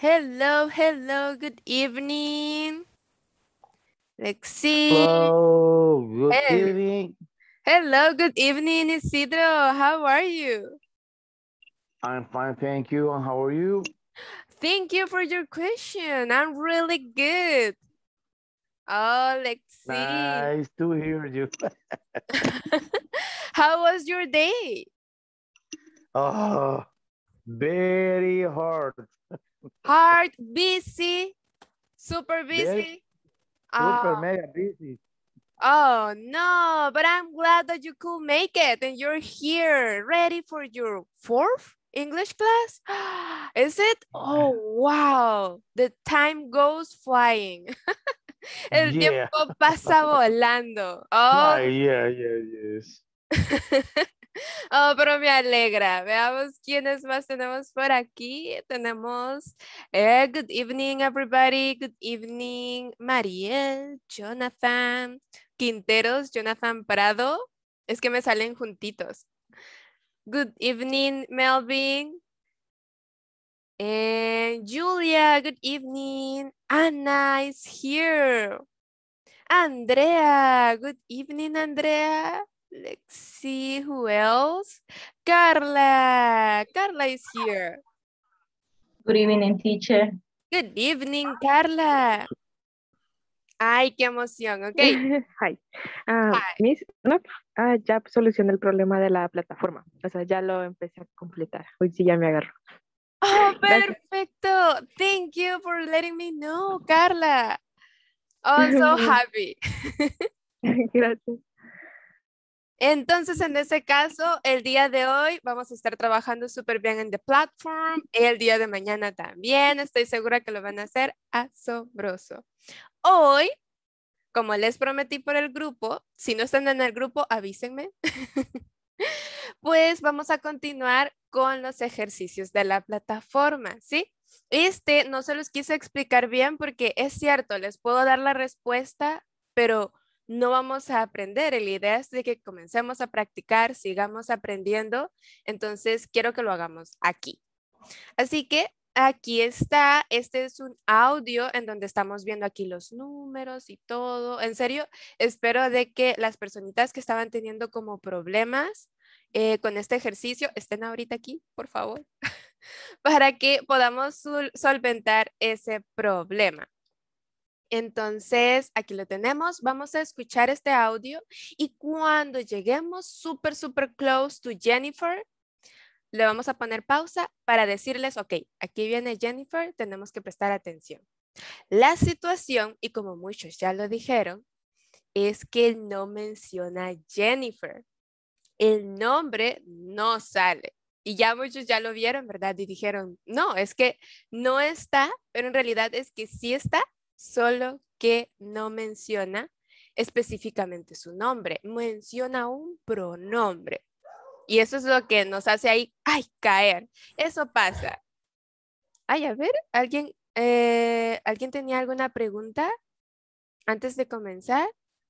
Hello, hello, good evening. Let's see. Hello, good Hel- evening. Hello, good evening, Isidro. How are you? I'm fine, thank you. And how are you? Thank you for your question. I'm really good. Oh, let's see. Nice to hear you. How was your day? Oh, very hard. Hard, busy, super Very busy. super Oh, mega busy. oh no, but I'm glad that you could make it and you're here, ready for your fourth English class. Is it? Oh, wow. The time goes flying. El Yeah. tiempo pasa volando. Oh, Why, yeah, yes. oh, pero me alegra. Veamos quiénes más tenemos por aquí. Tenemos, good evening, everybody. Good evening, Mariel, Jonathan, Quinteros, Jonathan Prado. Es que me salen juntitos. Good evening, Melvin. And Julia, good evening. Anna is here. Andrea, good evening, Andrea. Let's see who else. Carla, Carla is here. Good evening, teacher. Good evening, Carla. Ay, qué emoción, ok. Hi. Miss, no, ya solucioné el problema de la plataforma. O sea, ya lo empecé a completar. Hoy sí ya me agarro. Oh, Gracias. perfecto. Thank you for letting me know, Carla. Oh, I'm so happy. Gracias. Entonces, en ese caso, el día de hoy vamos a estar trabajando súper bien en The Platform. El día de mañana también. Estoy segura que lo van a hacer asombroso. Hoy, como les prometí por el grupo, si no están en el grupo, avísenme. Pues vamos a continuar con los ejercicios de la plataforma, ¿sí? No se los quise explicar bien porque es cierto, les puedo dar la respuesta, pero no vamos a aprender. La idea es de que comencemos a practicar, sigamos aprendiendo. Entonces, quiero que lo hagamos aquí. Así que aquí está, este es un audio en donde estamos viendo aquí los números y todo. En serio, espero de que las personitas que estaban teniendo como problemas con este ejercicio estén ahorita aquí, por favor, para que podamos solventar ese problema. Entonces, aquí lo tenemos. Vamos a escuchar este audio y cuando lleguemos súper close to Jennifer, le vamos a poner pausa para decirles, ok, aquí viene Jennifer, tenemos que prestar atención. La situación, y como muchos ya lo dijeron, es que no menciona a Jennifer. El nombre no sale. Y ya muchos ya lo vieron, ¿verdad? Y dijeron, no, es que no está, pero en realidad es que sí está, solo que no menciona específicamente su nombre, menciona un pronombre. Y eso es lo que nos hace ahí, ay, caer. Eso pasa. Ay, a ver, ¿alguien tenía alguna pregunta antes de comenzar?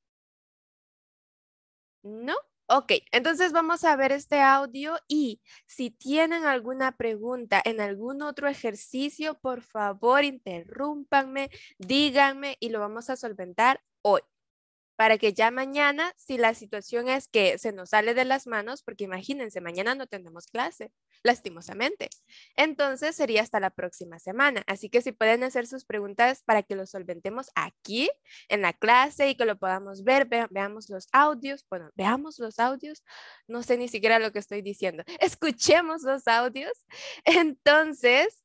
¿No? Ok, entonces vamos a ver este audio y si tienen alguna pregunta en algún otro ejercicio, por favor, interrúmpanme, díganme y lo vamos a solventar hoy. Para que ya mañana, si la situación es que se nos sale de las manos, porque imagínense, mañana no tenemos clase, lastimosamente. Entonces sería hasta la próxima semana. Así que si pueden hacer sus preguntas para que lo solventemos aquí en la clase y que lo podamos ver, veamos los audios. Bueno, veamos los audios. No sé ni siquiera lo que estoy diciendo. Escuchemos los audios. Entonces...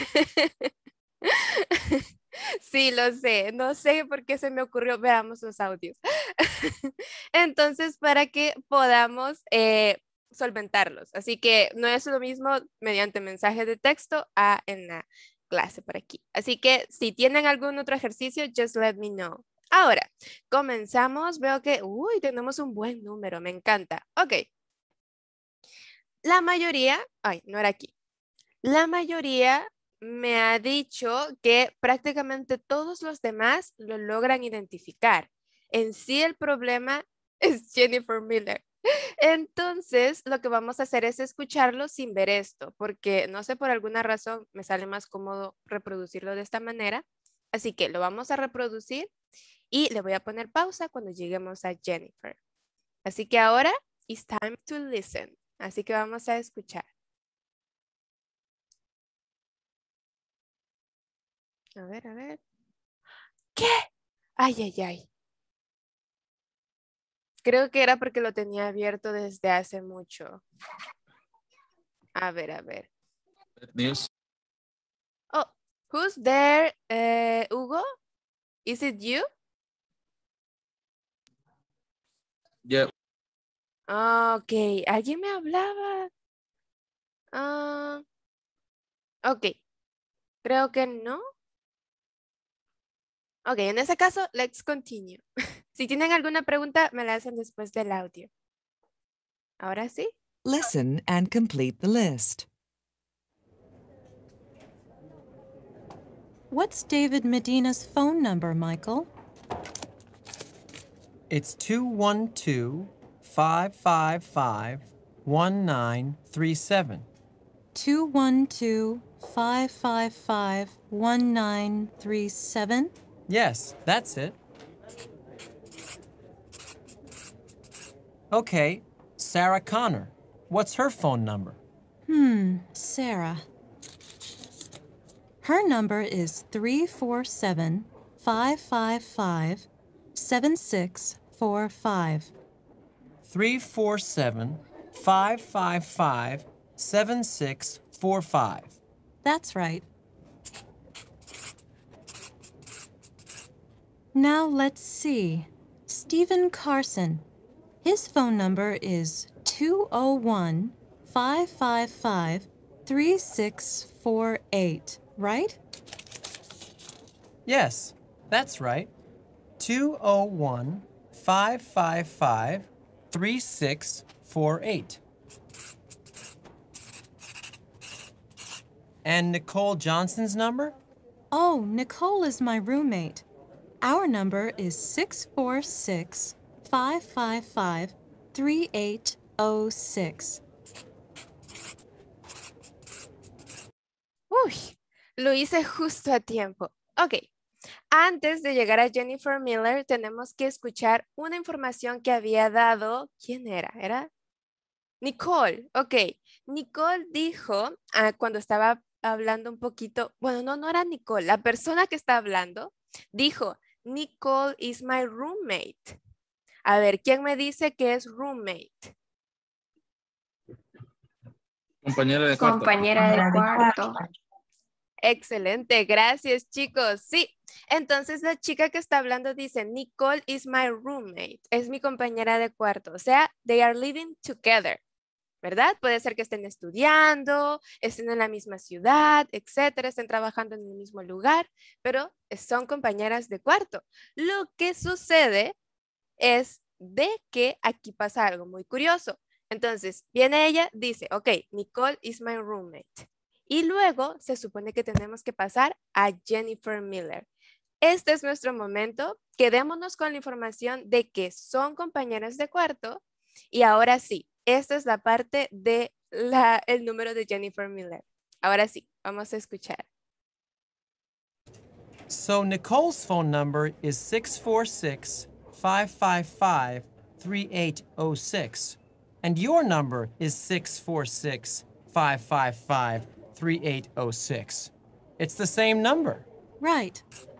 Sí, lo sé. No sé por qué se me ocurrió. Veamos los audios. Entonces, para que podamos solventarlos. Así que no es lo mismo mediante mensaje de texto a en la clase por aquí. Así que si tienen algún otro ejercicio, just let me know. Ahora, comenzamos. Veo que, uy, tenemos un buen número. Me encanta. Ok. La mayoría, ay, no era aquí. La mayoría me ha dicho que prácticamente todos los demás lo logran identificar. En sí el problema es Jennifer Miller. Entonces, lo que vamos a hacer es escucharlo sin ver esto, porque no sé, por alguna razón me sale más cómodo reproducirlo de esta manera. Así que lo vamos a reproducir y le voy a poner pausa cuando lleguemos a Jennifer. Así que ahora, it's time to listen. Así que vamos a escuchar. A ver, a ver. ¿Qué? Ay, ay, ay. Creo que era porque lo tenía abierto desde hace mucho. A ver, a ver. News. Oh, who's there? Hugo? Is it you? Yeah. Ok, alguien me hablaba. Ah, ok, creo que no. Ok, en ese caso, let's continue. Si tienen alguna pregunta, me la hacen después del audio. Ahora sí. Listen and complete the list. What's David Medina's phone number, Michael? It's 212-555-1937. 212-555-1937? Yes, that's it. Okay, Sarah Connor. What's her phone number? Sarah. Her number is 347-555-7645. 347-555-7645. That's right. Now let's see. Stephen Carson. His phone number is 201-555-3648, right? Yes, that's right. 201-555-3648. And Nicole Johnson's number? Oh, Nicole is my roommate. Our number is 646-555-3806. Uy, lo hice justo a tiempo. Ok, antes de llegar a Jennifer Miller, tenemos que escuchar una información que había dado. ¿Quién era? ¿Era? Nicole. Ok, Nicole dijo cuando estaba hablando un poquito, bueno, no era Nicole, la persona que está hablando dijo, Nicole is my roommate. A ver, ¿quién me dice que es roommate? Compañera de cuarto. Compañera de cuarto. Excelente, gracias chicos. Sí, entonces la chica que está hablando dice, Nicole is my roommate, es mi compañera de cuarto, o sea, they are living together, ¿verdad? Puede ser que estén estudiando, estén en la misma ciudad, etcétera, estén trabajando en el mismo lugar, pero son compañeras de cuarto. Lo que sucede es de que aquí pasa algo muy curioso. Entonces, viene ella, dice, ok, Nicole is my roommate. Y luego se supone que tenemos que pasar a Jennifer Miller. Este es nuestro momento. Quedémonos con la información de que son compañeras de cuarto. Y ahora sí, esta es la parte de el número de Jennifer Miller. Ahora sí, vamos a escuchar. So Nicole's phone number is 646-555-3806. And your number is 646-555-3806. It's the same number. Right.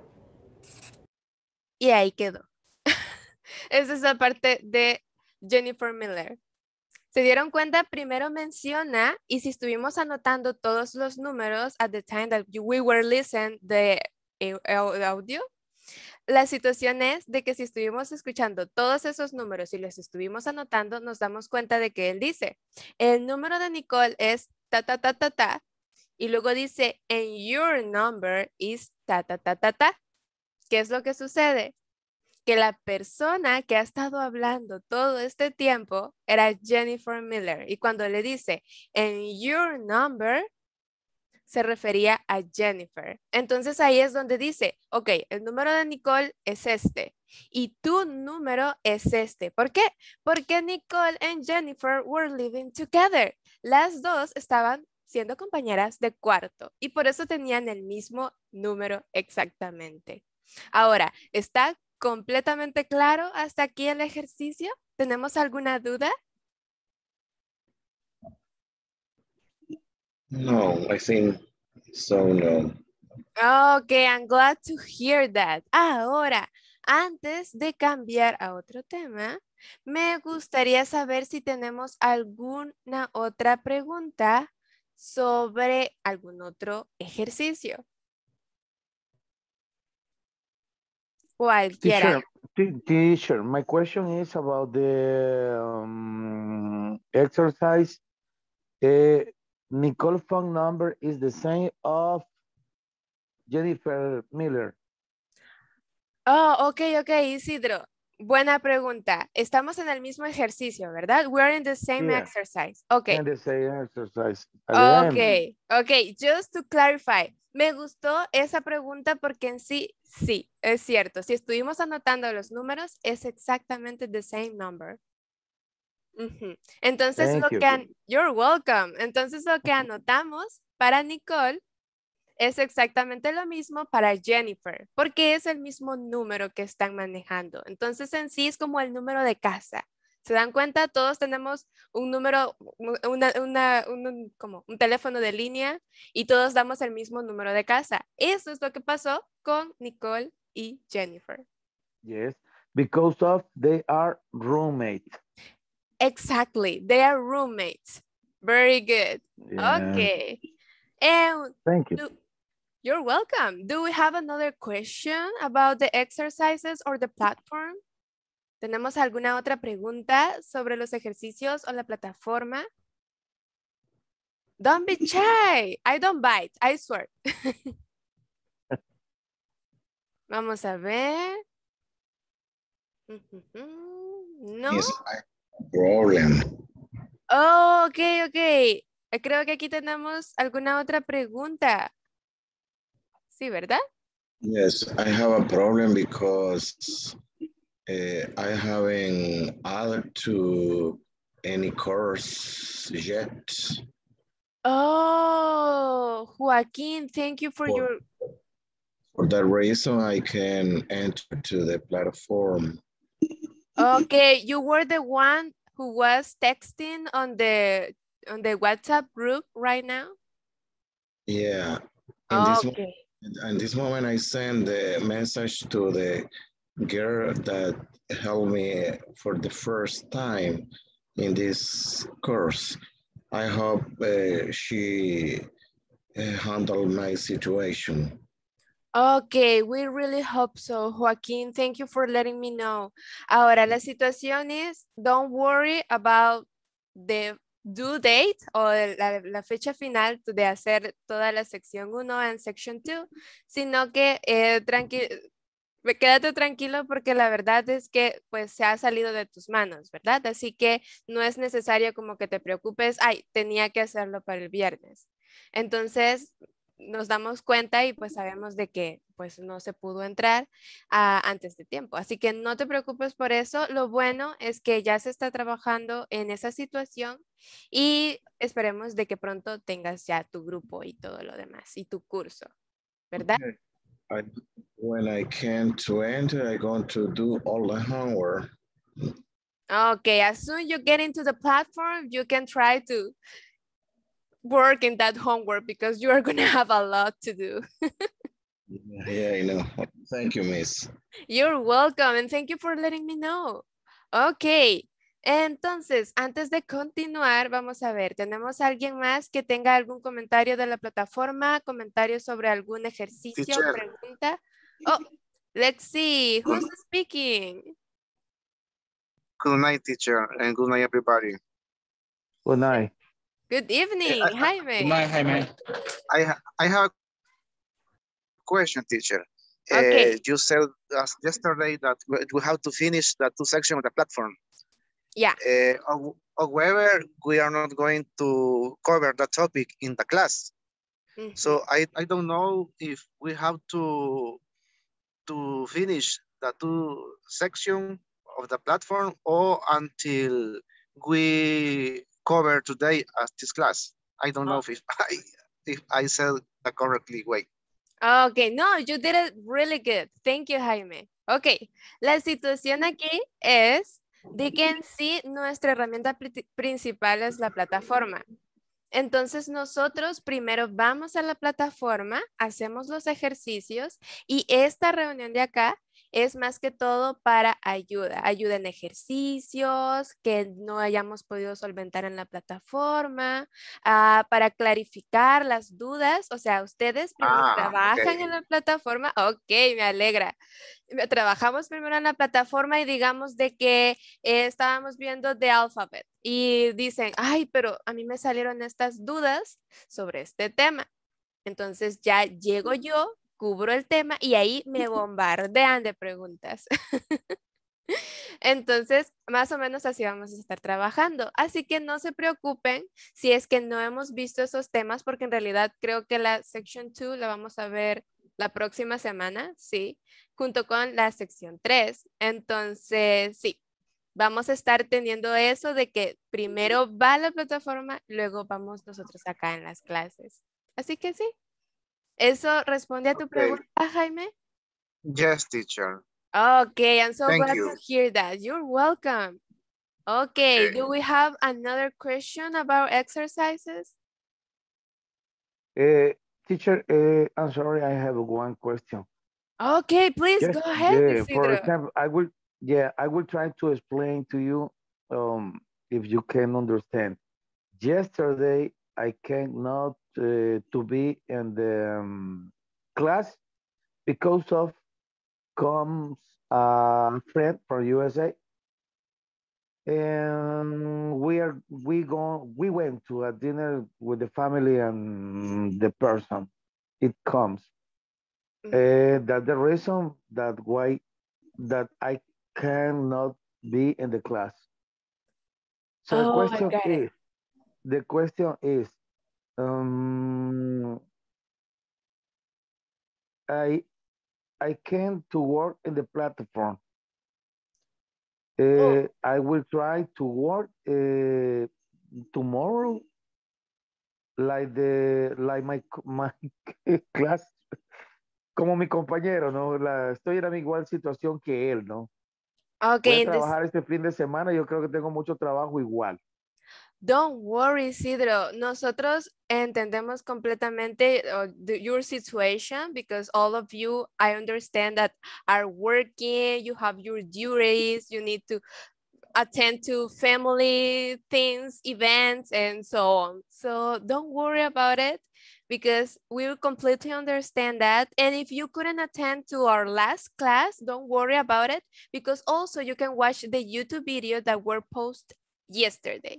Y ahí quedó. Esa es la parte de Jennifer Miller. ¿Se dieron cuenta? Primero menciona, y si estuvimos anotando todos los números at the time that we were listening the audio, la situación es de que si estuvimos escuchando todos esos números y los estuvimos anotando, nos damos cuenta de que él dice, el número de Nicole es ta, ta, ta, ta, ta, y luego dice, and your number is ta, ta, ta, ta, ta. ¿Qué es lo que sucede? Que la persona que ha estado hablando todo este tiempo era Jennifer Miller. Y cuando le dice, and your number, se refería a Jennifer. Entonces ahí es donde dice, ok, el número de Nicole es este. y tu número es este. ¿Por qué? Porque Nicole and Jennifer were living together. Las dos estaban siendo compañeras de cuarto y por eso tenían el mismo número exactamente. Ahora, ¿está completamente claro hasta aquí el ejercicio? ¿Tenemos alguna duda? No, I think so, no. Okay, I'm glad to hear that. Ahora, antes de cambiar a otro tema, me gustaría saber si tenemos alguna otra pregunta sobre algún otro ejercicio. Cualquiera. Teacher, my question is about the exercise. Nicole phone number is the same of Jennifer Miller. Oh, ok, Isidro. Buena pregunta. Estamos en el mismo ejercicio, ¿verdad? We're in the same Yeah. exercise. Ok. And the same exercise. At the end. Ok. Just to clarify. Me gustó esa pregunta porque en sí, es cierto. Si estuvimos anotando los números, es exactamente the same number. Entonces, you're welcome. Entonces, lo que anotamos para Nicole es exactamente lo mismo para Jennifer, porque es el mismo número que están manejando. Entonces, en sí es como el número de casa. ¿Se dan cuenta? Todos tenemos un número, como un teléfono de línea y todos damos el mismo número de casa. Eso es lo que pasó con Nicole y Jennifer. Yes, because of they are roommates. Exactly, they are roommates. Very good. Yeah. Okay. And Thank you. You're welcome. Do we have another question about the exercises or the platform? ¿Tenemos alguna otra pregunta sobre los ejercicios o la plataforma? Don't be shy. I don't bite, I swear. Vamos a ver. No. Yes, I have a problem. Oh, ok. Creo que aquí tenemos alguna otra pregunta. Sí, ¿verdad? Yes, I have a problem because I haven't added to any course yet. Oh, Joaquin, thank you for your... For that reason, I can enter to the platform. Okay, you were the one who was texting on the WhatsApp group right now? Yeah. Okay. In this moment, I send the message to the girl that helped me for the first time in this course. I hope she handled my situation. Okay, we really hope so, Joaquin. Thank you for letting me know. Ahora, la situación es, don't worry about the due date o la fecha final de hacer toda la sección 1 en section 2, sino que quédate tranquilo porque la verdad es que pues se ha salido de tus manos, ¿verdad? Así que no es necesario como que te preocupes, ay, tenía que hacerlo para el viernes. Entonces, nos damos cuenta y pues sabemos de que pues no se pudo entrar antes de tiempo. Así que no te preocupes por eso. Lo bueno es que ya se está trabajando en esa situación y esperemos de que pronto tengas ya tu grupo y todo lo demás y tu curso, ¿verdad? Okay. When I can to enter, I'm going to do all the homework. Okay, as soon you get into the platform, you can try to work in that homework because you are going to have a lot to do. Yeah, I know. Thank you, Miss. You're welcome and thank you for letting me know. Ok, entonces, antes de continuar, vamos a ver, ¿tenemos alguien más que tenga algún comentario de la plataforma, comentario sobre algún ejercicio, Teacher. pregunta? Oh, let's see, who's speaking? Good night, teacher, and good night, everybody. Good night. Good evening, Jaime. Good night, Jaime. I have a question, teacher. Okay. You said yesterday that we have to finish the 2 sections of the platform. Yeah. However, we are not going to cover the topic in the class. So I don't know if we have to finish the two section of the platform or until we cover today as this class. I don't know if I said the correctly way. Okay, no, you did it really good. Thank you, Jaime. Ok, la situación aquí es de que en sí nuestra herramienta principal es la plataforma. Entonces nosotros primero vamos a la plataforma, hacemos los ejercicios y esta reunión de acá es más que todo para ayuda. Ayuda en ejercicios que no hayamos podido solventar en la plataforma, para clarificar las dudas. O sea, ustedes primero trabajan en la plataforma. Ok, me alegra. Trabajamos primero en la plataforma y digamos de que estábamos viendo The Alphabet y dicen, ay, pero a mí me salieron estas dudas sobre este tema. Entonces ya llego yo, cubro el tema y ahí me bombardean de preguntas. Entonces, más o menos así vamos a estar trabajando. Así que no se preocupen si es que no hemos visto esos temas, porque en realidad creo que la Section 2 la vamos a ver la próxima semana, sí, junto con la sección 3. Entonces, sí, vamos a estar teniendo eso de que primero va la plataforma, luego vamos nosotros acá en las clases. Así que sí. ¿Eso responde a tu pregunta, Jaime? Yes, teacher. Okay, I'm so Thank glad you. to hear that. You're welcome. Okay, do we have another question about exercises? Teacher, I'm sorry, I have one question. Okay, please Yes, go ahead, for Isidro. example, I will try to explain to you if you can understand. Yesterday, I cannot to be in the class because of comes a friend from USA, and we went to a dinner with the family and the person. It comes. That's the reason that why that I cannot be in the class. So the question is, I came to work in the platform. I will try to work tomorrow, like my class, como mi compañero, ¿no? Estoy en la igual situación que él, ¿no? Okay, voy a trabajar este fin de semana, yo creo que tengo mucho trabajo igual. Don't worry, Isidro. Nosotros entendemos completamente your situation because all of you, I understand that are working, you have your duties, you need to attend to family things, events, and so on. So don't worry about it because we completely understand that. And if you couldn't attend to our last class, don't worry about it because also you can watch the YouTube video that were posted yesterday.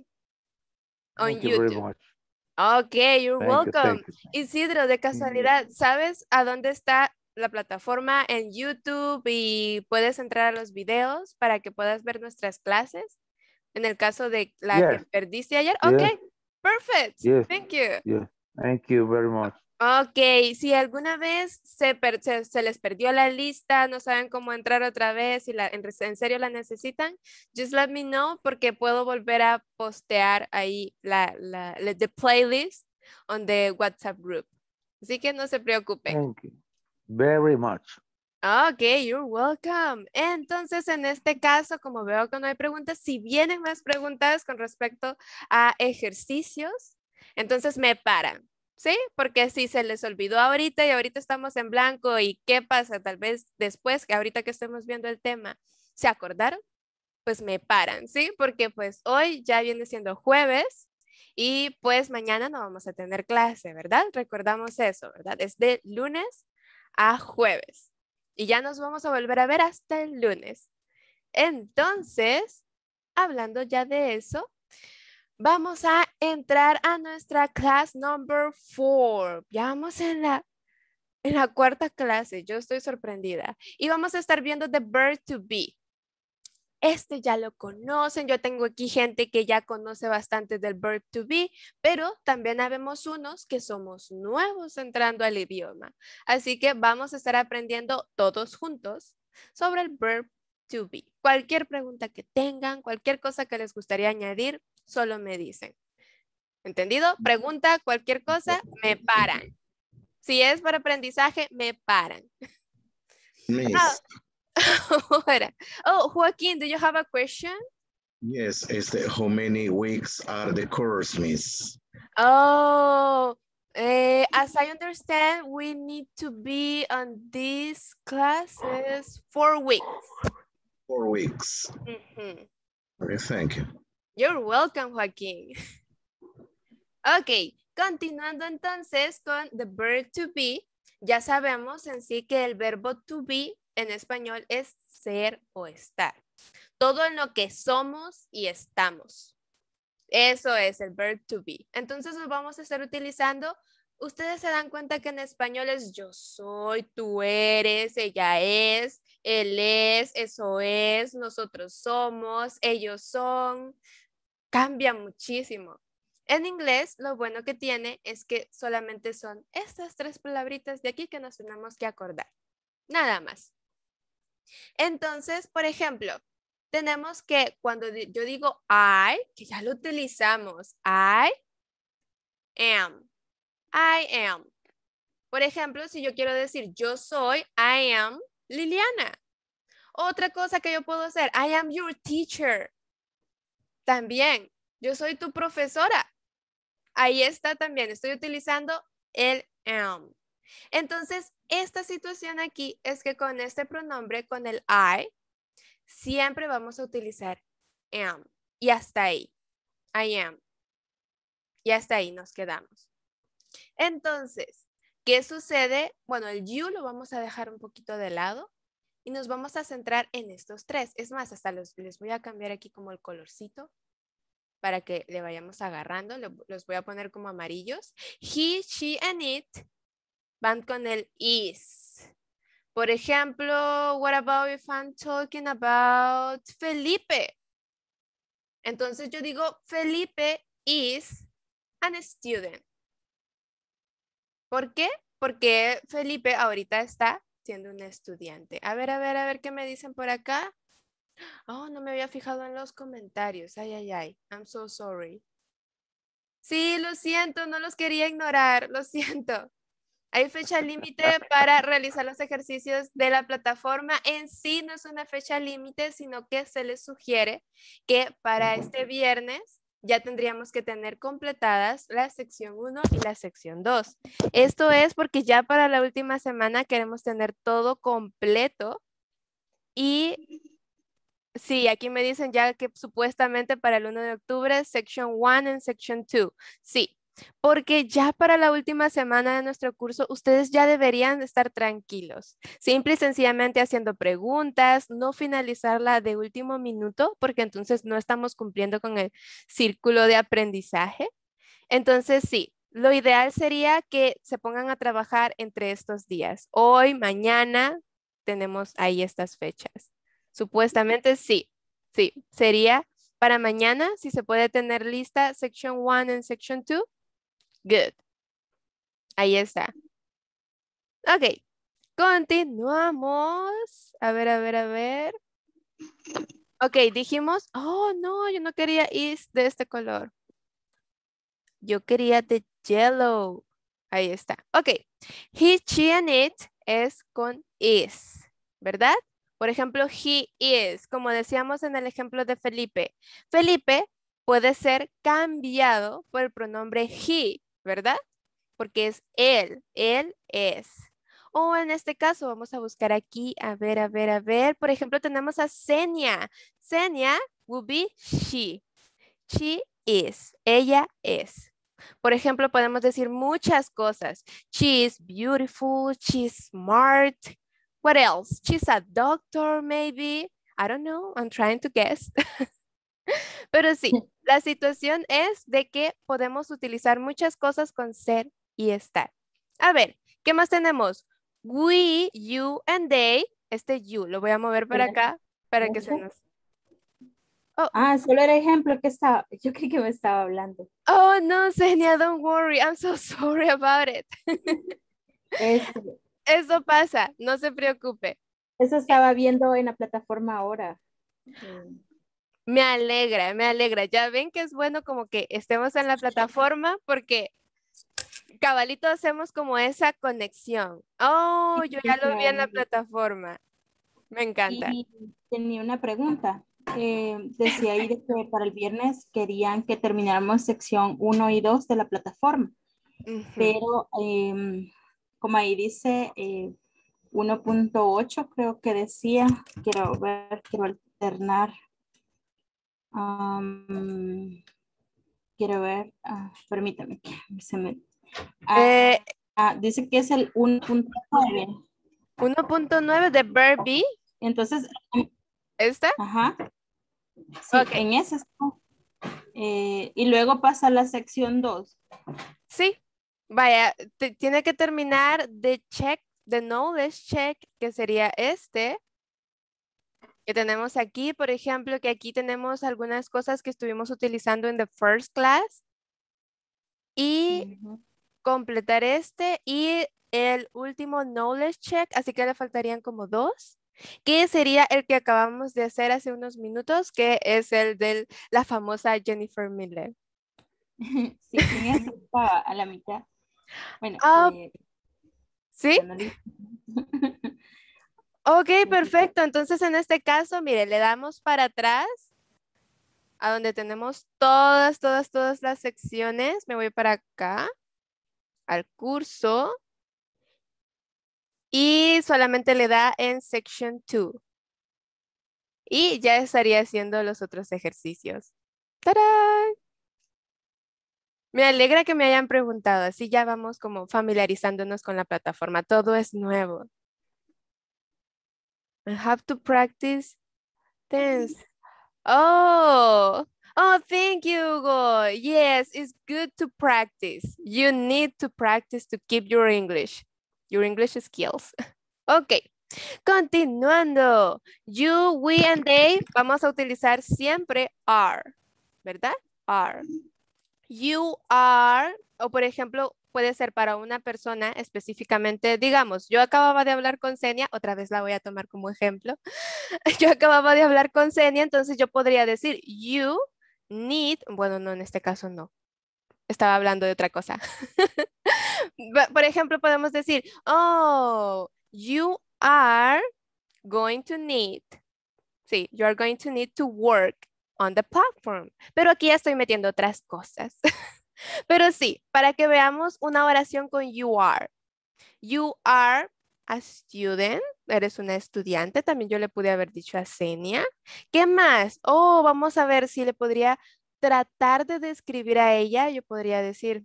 Thank you very much. Okay, you're welcome. Thank you. Isidro, de casualidad, ¿sabes a dónde está la plataforma en YouTube y puedes entrar a los videos para que puedas ver nuestras clases? En el caso de la que perdiste ayer. Yes. Okay, perfect. Yes. Thank you. Yes. Thank you very much. Ok, si alguna vez se les perdió la lista, no saben cómo entrar otra vez y en serio la necesitan, just let me know porque puedo volver a postear ahí the playlist on the WhatsApp group. Así que no se preocupen. Thank you very much. Ok, you're welcome. Entonces, en este caso, como veo que no hay preguntas, si vienen más preguntas con respecto a ejercicios, entonces me paran. ¿Sí? Porque si se les olvidó ahorita y ahorita estamos en blanco y qué pasa tal vez después que ahorita que estemos viendo el tema, ¿se acordaron? Pues me paran, ¿sí? Porque pues hoy ya viene siendo jueves y pues mañana no vamos a tener clase, ¿verdad? Recordamos eso, ¿verdad? Es de lunes a jueves y ya nos vamos a volver a ver hasta el lunes. Entonces, hablando ya de eso, vamos a entrar a nuestra class number 4. Ya vamos en la cuarta clase. Yo estoy sorprendida. Y vamos a estar viendo the verb to be. Este ya lo conocen. Yo tengo aquí gente que ya conoce bastante del verb to be, pero también habemos unos que somos nuevos entrando al idioma. Así que vamos a estar aprendiendo todos juntos sobre el verb to be. Cualquier pregunta que tengan, cualquier cosa que les gustaría añadir, solo me dicen. ¿Entendido? Pregunta, cualquier cosa, me paran. Si es para aprendizaje, me paran. Miss. Ahora. Oh, Joaquín, do you have a question? Yes, how many weeks are the course, Miss? Oh, as I understand, we need to be on these classes 4 weeks. 4 weeks. Mhm. Okay, thank you. You're welcome, Joaquín. Ok, continuando entonces con the verb to be, ya sabemos en sí que el verbo to be en español es ser o estar. Todo en lo que somos y estamos. Eso es el verb to be. Entonces lo vamos a estar utilizando. Ustedes se dan cuenta que en español es yo soy, tú eres, ella es, él es, eso es, nosotros somos, ellos son. Cambia muchísimo. En inglés, lo bueno que tiene es que solamente son estas 3 palabritas de aquí que nos tenemos que acordar. Nada más. Entonces, por ejemplo, tenemos que cuando yo digo I, que ya lo utilizamos, I am. I am. Por ejemplo, si yo quiero decir yo soy, I am Liliana. Otra cosa que yo puedo hacer, I am your teacher. También, yo soy tu profesora. Ahí está también, estoy utilizando el am. Entonces, esta situación aquí es que con este pronombre, con el I, siempre vamos a utilizar am. Y hasta ahí, I am. Y hasta ahí nos quedamos. Entonces, ¿qué sucede? Bueno, el you lo vamos a dejar un poquito de lado y nos vamos a centrar en estos 3. Es más, hasta les voy a cambiar aquí como el colorcito para que le vayamos agarrando. Los voy a poner como amarillos. He, she, and it van con el is. Por ejemplo, what about if I'm talking about Felipe? Entonces yo digo, Felipe is an student. ¿Por qué? Porque Felipe ahorita está siendo un estudiante. A ver qué me dicen por acá. Oh, no me había fijado en los comentarios. Ay. I'm so sorry. Sí, lo siento, no los quería ignorar. Lo siento. Hay fecha límite para realizar los ejercicios de la plataforma. En sí no es una fecha límite, sino que se les sugiere que para este viernes ya tendríamos que tener completadas la sección 1 y la sección 2. Esto es porque ya para la última semana queremos tener todo completo y sí, aquí me dicen ya que supuestamente para el 1 de octubre, Section 1 y Section 2. Sí, porque ya para la última semana de nuestro curso, ustedes ya deberían estar tranquilos. Simple y sencillamente haciendo preguntas, no finalizarla de último minuto, porque entonces no estamos cumpliendo con el círculo de aprendizaje. Entonces, sí, lo ideal sería que se pongan a trabajar entre estos días. Hoy, mañana, tenemos ahí estas fechas. Supuestamente sí, sería para mañana, si se puede tener lista Section 1 y Section 2. Good. Ahí está. Ok, continuamos. A ver. Ok, dijimos, oh no, yo no quería is de este color. Yo quería de yellow. Ahí está. Ok, he, she, and it es con is, ¿verdad? Por ejemplo, he is, como decíamos en el ejemplo de Felipe. Felipe puede ser cambiado por el pronombre he, ¿verdad? Porque es él es. O en este caso, vamos a buscar aquí, a ver. Por ejemplo, tenemos a Senia. Senia will be she. She is. Ella es. Por ejemplo, podemos decir muchas cosas. She is beautiful. She's smart. What else? She's a doctor, maybe. I don't know. I'm trying to guess. Pero sí, la situación es de que podemos utilizar muchas cosas con ser y estar. A ver, ¿qué más tenemos? We, you, and they. Este you lo voy a mover para acá para que se nos... Oh. Ah, solo era ejemplo que estaba. Yo creí que me estaba hablando. Oh, no, Senia, don't worry. I'm so sorry about it. Eso pasa, no se preocupe. Eso estaba viendo en la plataforma ahora. Me alegra, me alegra. Ya ven que es bueno como que estemos en la plataforma porque cabalito hacemos como esa conexión. Oh, yo ya lo vi en la plataforma. Me encanta. Y tenía una pregunta. Decía ahí de que para el viernes querían que termináramos sección 1 y 2 de la plataforma. Pero como ahí dice 1.8 creo que decía, quiero alternar. Quiero ver, permítame que se me... dice que es el 1.9. 1.9 de Barbie. Entonces, ¿esta? Ajá. Sí, okay. En esa está. Y luego pasa a la sección 2. Sí, vaya, tiene que terminar de knowledge check, que sería este. Que tenemos aquí, por ejemplo, que aquí tenemos algunas cosas que estuvimos utilizando en the first class. Y completar este y el último knowledge check, así que le faltarían como 2, que sería el que acabamos de hacer hace unos minutos, que es el de la famosa Jennifer Miller. Sí, sí, eso está a la mitad. Bueno, ¿sí? Ok, perfecto. Entonces, en este caso, mire, le damos para atrás a donde tenemos todas las secciones. Me voy para acá, al curso. Y solamente le da en section 2. Y ya estaría haciendo los otros ejercicios. ¡Tarán! Me alegra que me hayan preguntado. Así ya vamos como familiarizándonos con la plataforma. Todo es nuevo. I have to practice tense. Oh, thank you, Hugo. Yes, it's good to practice. You need to practice to keep your English skills. Ok, continuando. You, we, and they, vamos a utilizar siempre are, ¿verdad? Are. You are, o por ejemplo, puede ser para una persona específicamente, digamos, yo acababa de hablar con Senia, otra vez la voy a tomar como ejemplo. Yo acababa de hablar con Senia, entonces yo podría decir, you need, bueno, no, en este caso no. Estaba hablando de otra cosa. Por ejemplo, podemos decir, oh, you are going to need. Sí, you are going to need to work on the platform. Pero aquí ya estoy metiendo otras cosas. Pero sí, para que veamos una oración con you are. You are a student. Eres una estudiante. También yo le pude haber dicho a Senia. ¿Qué más? Oh, vamos a ver si le podría tratar de describir a ella. Yo podría decir,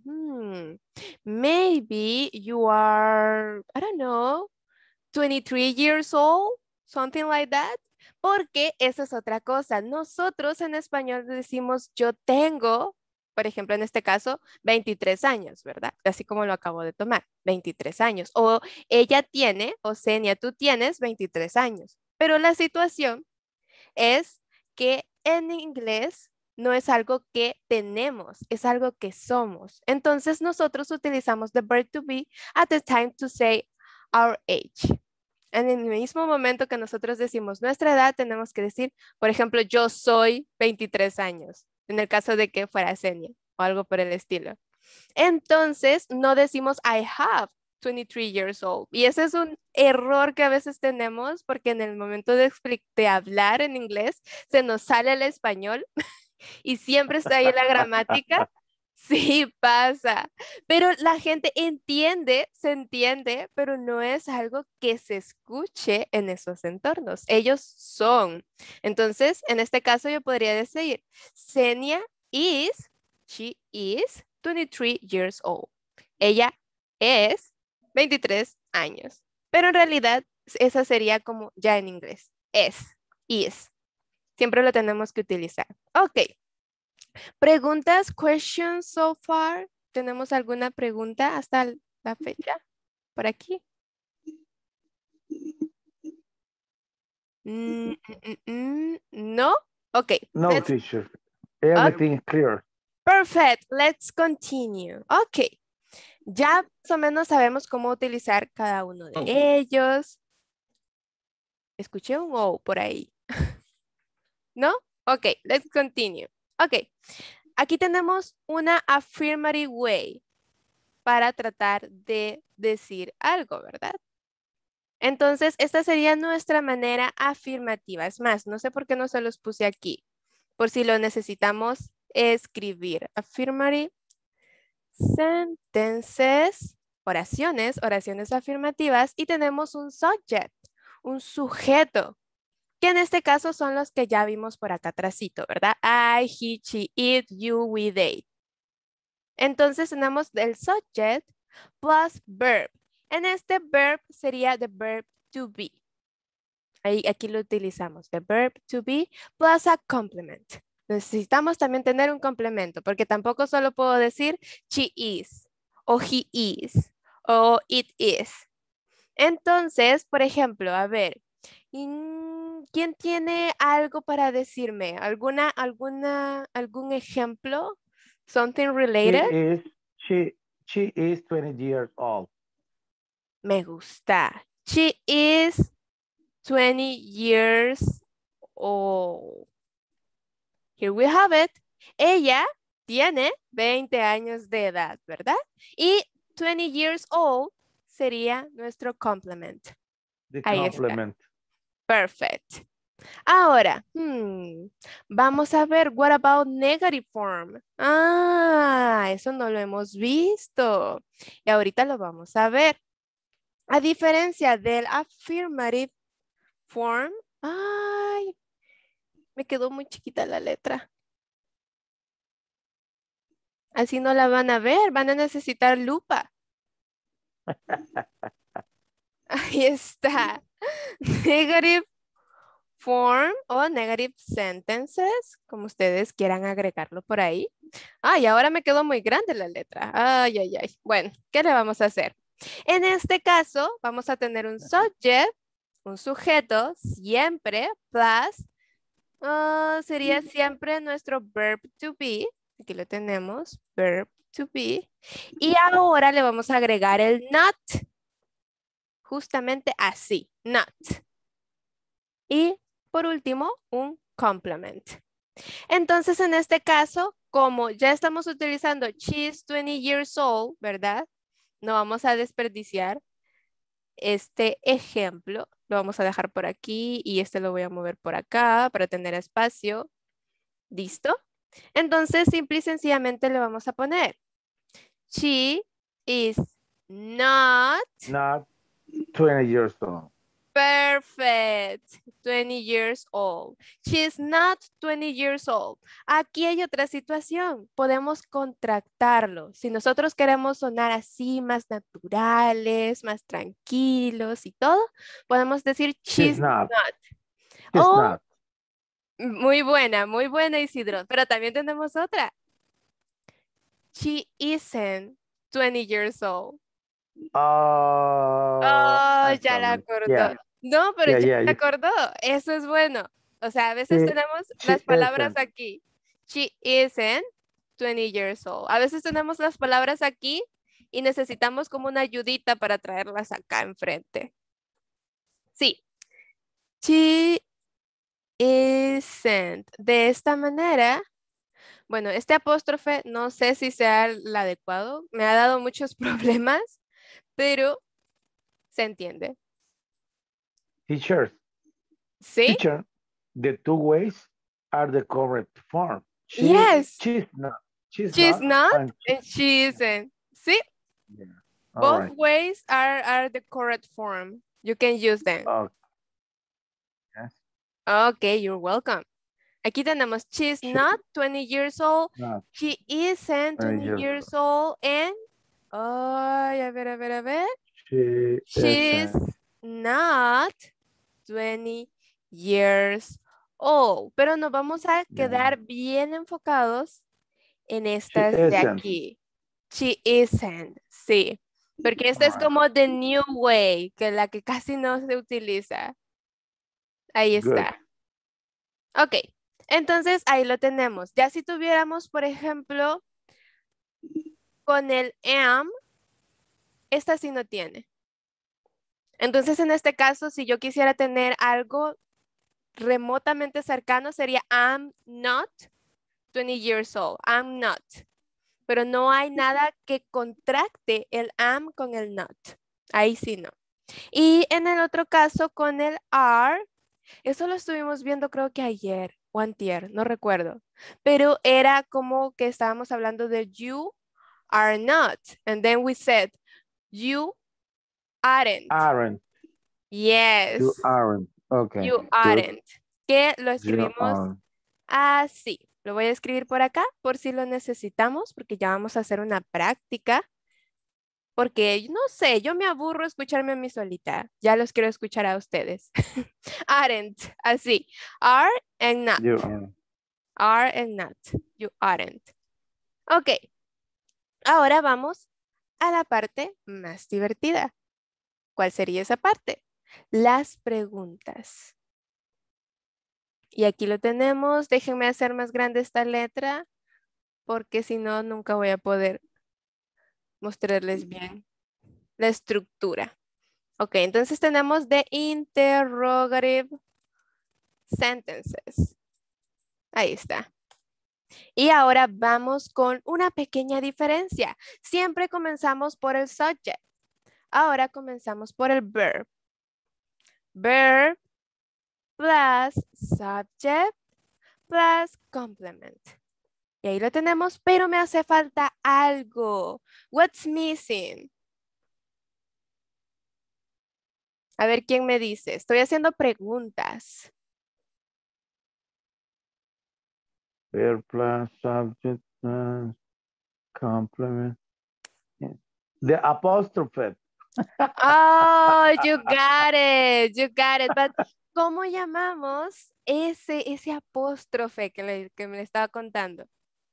maybe you are, I don't know, 23 years old, something like that. Porque esa es otra cosa. Nosotros en español decimos yo tengo, por ejemplo, en este caso, 23 años, ¿verdad? Así como lo acabo de tomar, 23 años. O ella tiene, o Senia, tú tienes 23 años. Pero la situación es que en inglés no es algo que tenemos, es algo que somos. Entonces nosotros utilizamos the verb to be at the time to say our age. En el mismo momento que nosotros decimos nuestra edad, tenemos que decir, por ejemplo, yo soy 23 años, en el caso de que fuera Senia o algo por el estilo. Entonces, no decimos I have 23 years old. Y ese es un error que a veces tenemos porque en el momento de hablar en inglés, se nos sale el español y siempre está ahí la gramática. Sí, pasa. Pero la gente entiende, se entiende, pero no es algo que se escuche en esos entornos. Ellos son. Entonces, en este caso yo podría decir, Senia she is 23 years old. Ella es 23 años. Pero en realidad, esa sería como ya en inglés. Is. Siempre lo tenemos que utilizar. Ok. ¿Preguntas, questions so far? ¿Tenemos alguna pregunta hasta la fecha? ¿Por aquí? ¿No? Ok. No, teacher. Everything is clear. Perfect. Let's continue. Ok. Ya más o menos sabemos cómo utilizar cada uno de ellos. Escuché un O por ahí. ¿No? Ok, let's continue. Ok, aquí tenemos una affirmative way para tratar de decir algo, ¿verdad? Entonces, esta sería nuestra manera afirmativa. Es más, no sé por qué no se los puse aquí, por si lo necesitamos escribir. Affirmative sentences, oraciones afirmativas, y tenemos un subject, un sujeto, que en este caso son los que ya vimos por acá atrásito, ¿verdad? I, he, she, it, you, we, they. Entonces tenemos el subject plus verb. En este verb sería the verb to be. Aquí lo utilizamos, the verb to be plus a complement. Necesitamos también tener un complemento, porque tampoco solo puedo decir she is, o he is, o it is. Entonces, por ejemplo, a ver, ¿quién tiene algo para decirme? ¿Algún ejemplo? Something related? She is 20 years old. Me gusta. She is 20 years old. Here we have it. Ella tiene 20 años de edad, ¿verdad? Y 20 years old sería nuestro complement. The Ahí complement. está. Perfect. Ahora, vamos a ver, what about negative form? Ah, eso no lo hemos visto. Y ahorita lo vamos a ver. A diferencia del affirmative form, ay, me quedó muy chiquita la letra. Así no la van a ver, van a necesitar lupa. Ahí está. Negative form o negative sentences, como ustedes quieran agregarlo por ahí. Ay, ahora me quedó muy grande la letra. Ay, ay, ay. Bueno, ¿qué le vamos a hacer? En este caso, vamos a tener un subject, un sujeto, siempre, plus, sería siempre nuestro verb to be. Aquí lo tenemos, verb to be. Y ahora le vamos a agregar el not. Justamente así, not. Y por último, un complement. Entonces, en este caso, como ya estamos utilizando she's 20 years old, ¿verdad? No vamos a desperdiciar este ejemplo. Lo vamos a dejar por aquí y este lo voy a mover por acá para tener espacio. ¿Listo? Entonces, simple y sencillamente le vamos a poner she is not 20 years old. Perfect. 20 years old. She's not 20 years old. Aquí hay otra situación. Podemos contractarlo. Si nosotros queremos sonar así más naturales, más tranquilos y todo, podemos decir she's not. She's not. Muy buena Isidro. Pero también tenemos otra. She isn't 20 years old. Ya la acordó. Yeah. No, pero ya Yeah. se acordó. Eso es bueno. O sea, a veces tenemos las palabras aquí. She isn't 20 years old. A veces tenemos las palabras aquí y necesitamos como una ayudita para traerlas acá enfrente. Sí. She isn't. De esta manera, bueno, este apóstrofe no sé si sea el adecuado. Me ha dado muchos problemas, pero se entiende. Teacher. ¿Sí? Teacher, the two ways are the correct form. Yes. She's not. She's not and she isn't. ¿Sí? Yeah. Both ways are the correct form. You can use them. Okay. Yes. Okay, you're welcome. Aquí tenemos she's not 20 years old. Not She isn't 20 years old. And, a ver. She's not 20 years old. Pero nos vamos a quedar bien enfocados en estas de aquí. She isn't, sí. Porque esta es como the new way, que la que casi no se utiliza. Ahí está. Ok, entonces ahí lo tenemos. Ya si tuviéramos, por ejemplo, con el am, esta sí no tiene. Entonces, en este caso, si yo quisiera tener algo remotamente cercano, sería I'm not 20 years old. I'm not. Pero no hay nada que contracte el am con el not. Ahí sí no. Y en el otro caso con el are, eso lo estuvimos viendo creo que ayer o antier, no recuerdo. Pero era como que estábamos hablando de you are not. And then we said, you aren't. Aren't. Yes. You aren't. Okay. You Good. aren't. Que lo You escribimos aren't. así. Lo voy a escribir por acá por si lo necesitamos, porque ya vamos a hacer una práctica. Porque, no sé, yo me aburro escucharme a mí solita. Ya los quiero escuchar a ustedes. Aren't, así. Are and not. You aren't. Are and not. You aren't. Ok. Ahora vamos a la parte más divertida. ¿Cuál sería esa parte? Las preguntas. Y aquí lo tenemos. Déjenme hacer más grande esta letra, porque si no, nunca voy a poder mostrarles bien la estructura. Ok, entonces tenemos the interrogative sentences. Ahí está. Y ahora vamos con una pequeña diferencia. Siempre comenzamos por el subject. Ahora comenzamos por el verb. Verb plus subject plus complement. Y ahí lo tenemos, pero me hace falta algo. What's missing? A ver quién me dice. Estoy haciendo preguntas. Verb plus subject plus complement. The apostrophe. Oh, you got it. You got it. But, ¿cómo llamamos ese apóstrofe que me estaba contando?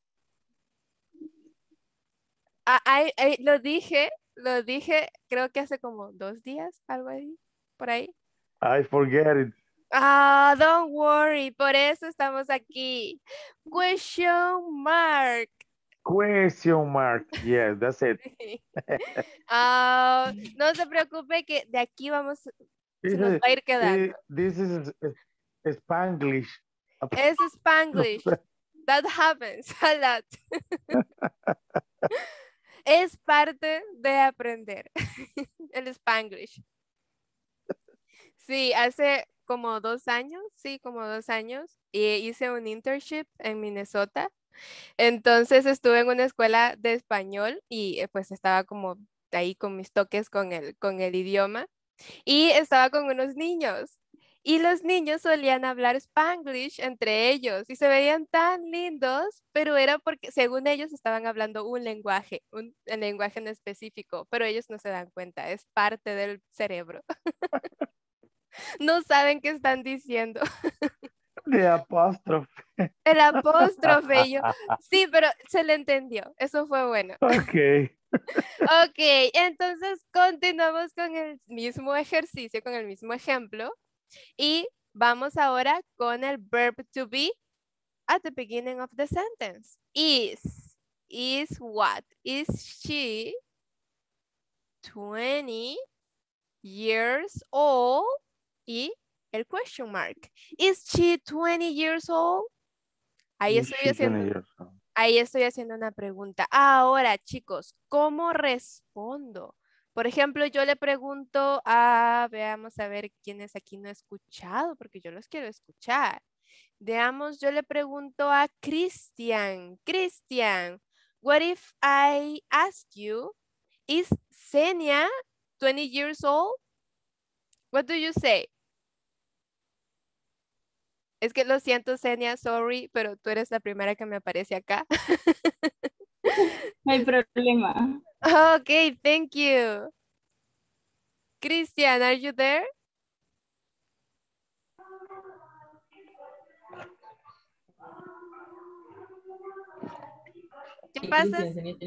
Lo dije, creo que hace como 2 días, algo ahí, por ahí. I forget it. Ah, don't worry, por eso estamos aquí. Question mark. Question mark. Yes, that's it. No se preocupe que de aquí vamos, se nos va a ir quedando. This is Spanglish. Es Spanglish. That happens a lot. Es parte de aprender el Spanglish. Sí, hace como 2 años, hice un internship en Minnesota. Entonces estuve en una escuela de español y pues estaba como ahí con mis toques con el idioma y estaba con unos niños. Y los niños solían hablar Spanglish entre ellos y se veían tan lindos, pero era porque según ellos estaban hablando un lenguaje en específico, pero ellos no se dan cuenta, es parte del cerebro. No saben qué están diciendo. The apóstrofe. El apóstrofe, yo, sí, pero se le entendió, eso fue bueno. Ok. Ok, entonces continuamos con el mismo ejercicio, con el mismo ejemplo. Y vamos ahora con el verb to be at the beginning of the sentence. Is what? Is she 20 years old? Y el question mark. Is she 20 years old? Ahí estoy haciendo una pregunta. Ahora, chicos, ¿cómo respondo? Por ejemplo, yo le pregunto veamos a ver quiénes aquí no he escuchado, porque yo los quiero escuchar. Veamos, yo le pregunto a Cristian. Cristian, what if I ask you, is Xenia 20 years old? What do you say? Es que lo siento, Xenia, sorry, pero tú eres la primera que me aparece acá. No hay problema. Okay, thank you. Christian, are you there? ¿Qué pasa?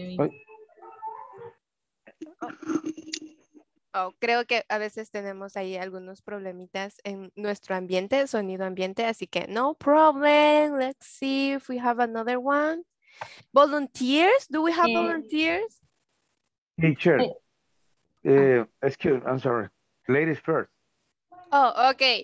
Creo que a veces tenemos ahí algunos problemitas en nuestro ambiente, sonido ambiente, así que no problem. Let's see if we have another one. Volunteers? Do we have volunteers? Teacher, I'm sorry. Ladies first. Oh, ok.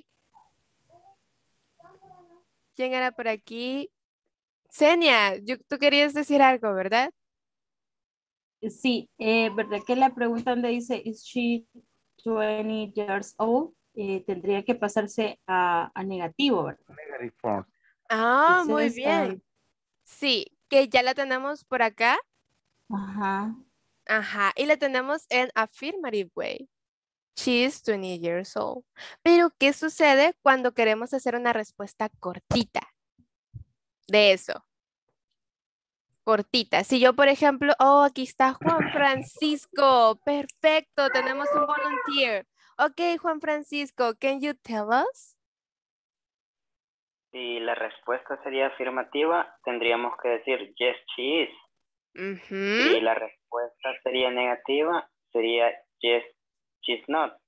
¿Quién era por aquí? Senia, tú querías decir algo, ¿verdad? Sí, ¿verdad que la pregunta donde dice, is she 20 years old? Tendría que pasarse a negativo, ¿verdad? Negative form. Ah, muy Entonces, bien. Sí, que ya la tenemos por acá. ajá. Ajá, y la tenemos en affirmative way. She is 20 years old. Pero, ¿qué sucede cuando queremos hacer una respuesta cortita de eso? Cortita. Si yo, por ejemplo, oh, aquí está Juan Francisco. Perfecto, tenemos un volunteer. Ok, Juan Francisco, can you tell us? Si la respuesta sería afirmativa, tendríamos que decir yes, she is. Si la respuesta sería negativa, sería yes, she's not.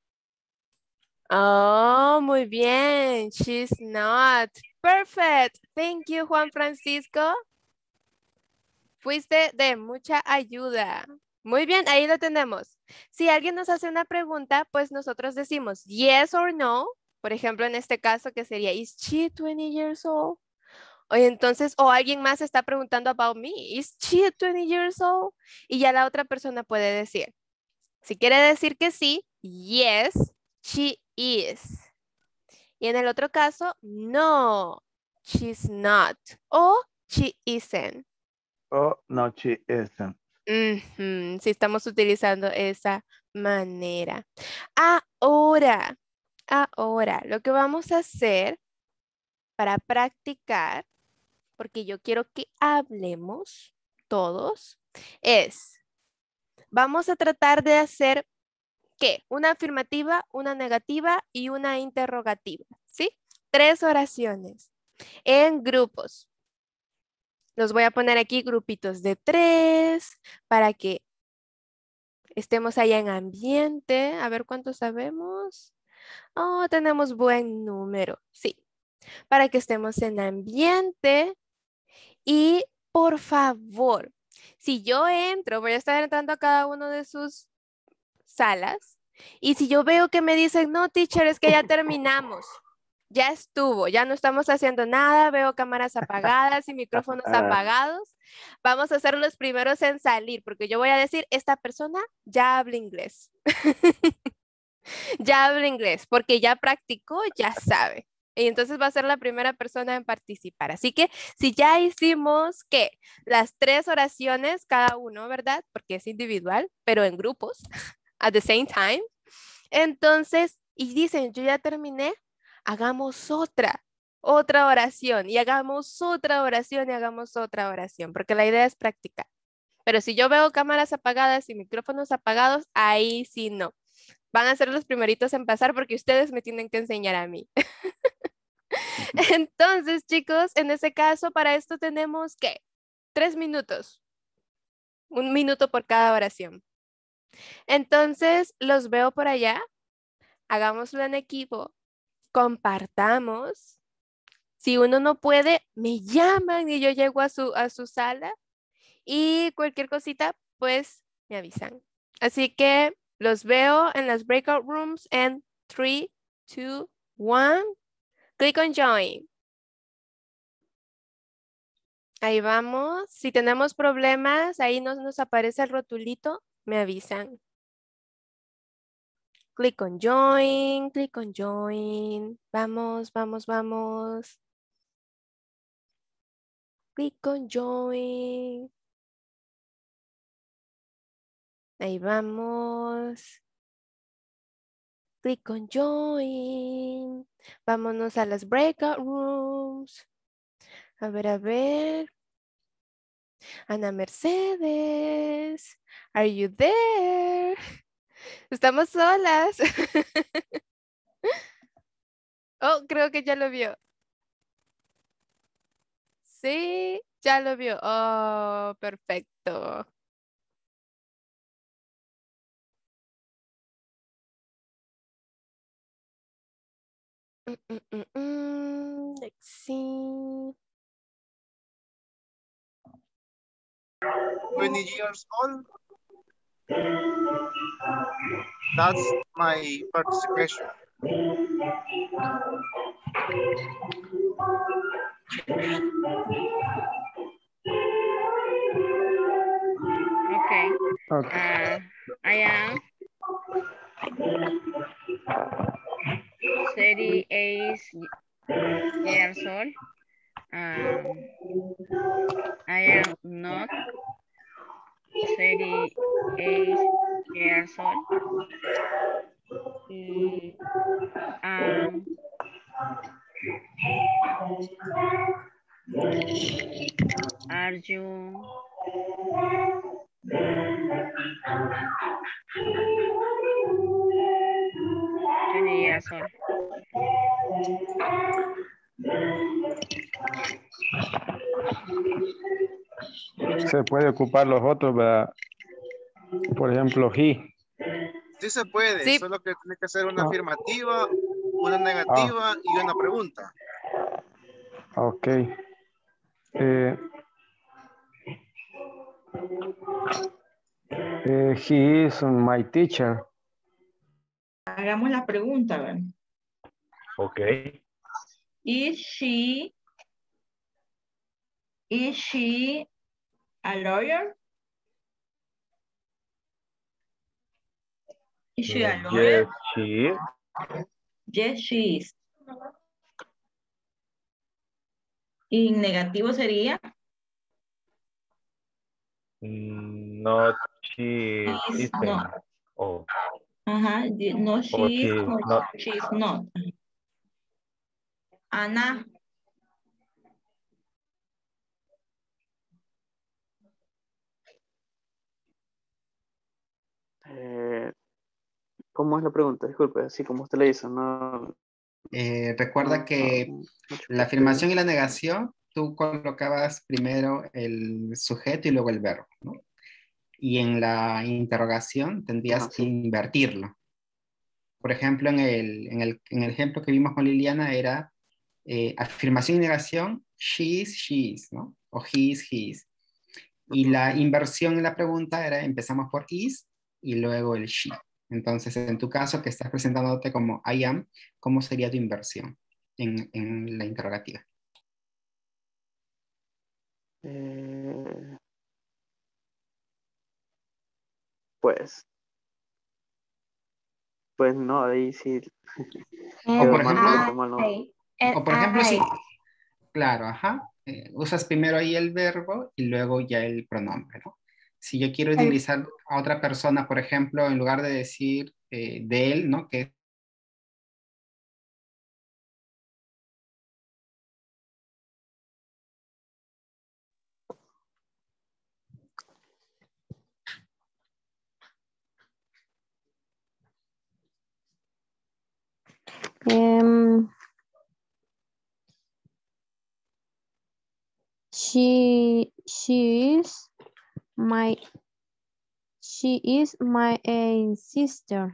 Oh, muy bien. She's not. Perfect. Thank you, Juan Francisco. Fuiste de mucha ayuda. Muy bien, ahí lo tenemos. Si alguien nos hace una pregunta, pues nosotros decimos yes or no. Por ejemplo, en este caso, que sería, ¿is she 20 years old? O entonces, o alguien más está preguntando about me, ¿is she 20 years old? Y ya la otra persona puede decir, si quiere decir que sí, yes, she is. Y en el otro caso, no, she's not. O she isn't. Oh, no, she isn't. Si estamos utilizando esa manera. Ahora, lo que vamos a hacer para practicar, porque yo quiero que hablemos todos, es, vamos a tratar de hacer, ¿qué? Una afirmativa, una negativa y una interrogativa, ¿sí? 3 oraciones en grupos. Los voy a poner aquí grupitos de 3 para que estemos allá en ambiente. A ver cuántos sabemos. Oh, tenemos buen número. Sí, para que estemos en ambiente. Y por favor, si yo entro, voy a estar entrando a cada uno de sus salas. Y si yo veo que me dicen, no, teacher, es que ya terminamos. Ya estuvo, ya no estamos haciendo nada, veo cámaras apagadas y micrófonos apagados. Vamos a ser los primeros en salir, porque yo voy a decir, esta persona ya habla inglés. Ya habla inglés, porque ya practicó, ya sabe. Y entonces va a ser la primera persona en participar. Así que si ya hicimos, ¿qué? Las 3 oraciones cada uno, ¿verdad? Porque es individual, pero en grupos, at the same time. Entonces, y dicen, yo ya terminé, hagamos otra oración, y hagamos otra oración, y hagamos otra oración, porque la idea es practicar. Pero si yo veo cámaras apagadas y micrófonos apagados, ahí sí no. Van a ser los primeritos en pasar porque ustedes me tienen que enseñar a mí. Entonces, chicos, en ese caso, para esto tenemos, ¿qué? 3 minutos. 1 minuto por cada oración. Entonces, los veo por allá. Hagámoslo en equipo. Compartamos. Si uno no puede, me llaman y yo llego a su sala. Y cualquier cosita, pues me avisan. Así que los veo en las breakout rooms en 3, 2, 1. Click on join. Ahí vamos. Si tenemos problemas, ahí nos aparece el rotulito, me avisan. Click on join, click on join. Vamos, vamos, vamos. Click on join. Ahí vamos. Click on join. Vámonos a las breakout rooms. A ver, a ver. Ana Mercedes. Are you there? Estamos solas. Oh, creo que ya lo vio. Sí, ya lo vio. Oh, perfecto. Let's see. 20 years old. That's my participation. Okay. Okay. I am 38 years old. I am not 38 years old. Are you 20 years old? Se puede ocupar los otros, ¿verdad? Por ejemplo, he. Sí se puede, Sí. solo que tiene que ser una afirmativa, una negativa y una pregunta. Ok. He is my teacher. Hagamos la pregunta, ¿verdad? Ok. Is she a lawyer? Is she a lawyer? Yes, she is. Yes, she is. Y negativo sería Not she is isn't. not. Oh, Ajá, no, she or is she is or not. she is not. Ana. ¿Cómo es la pregunta? Disculpe, así como usted le hizo, no. Recuerda que la afirmación y la negación, tú colocabas primero el sujeto y luego el verbo, ¿no? Y en la interrogación tendrías que invertirlo. Por ejemplo, en el ejemplo que vimos con Liliana era afirmación y negación, she is, ¿no? O he is. Y la inversión en la pregunta era, empezamos por is y luego el she. Entonces, en tu caso, que estás presentándote como I am, ¿cómo sería tu inversión en la interrogativa? Pues no, ahí sí. O por ejemplo, Sí. sí, claro, ajá. Usas primero ahí el verbo y luego ya el pronombre, ¿no? Si yo quiero utilizar a otra persona, por ejemplo, en lugar de decir de él, ¿no? Que She is my sister.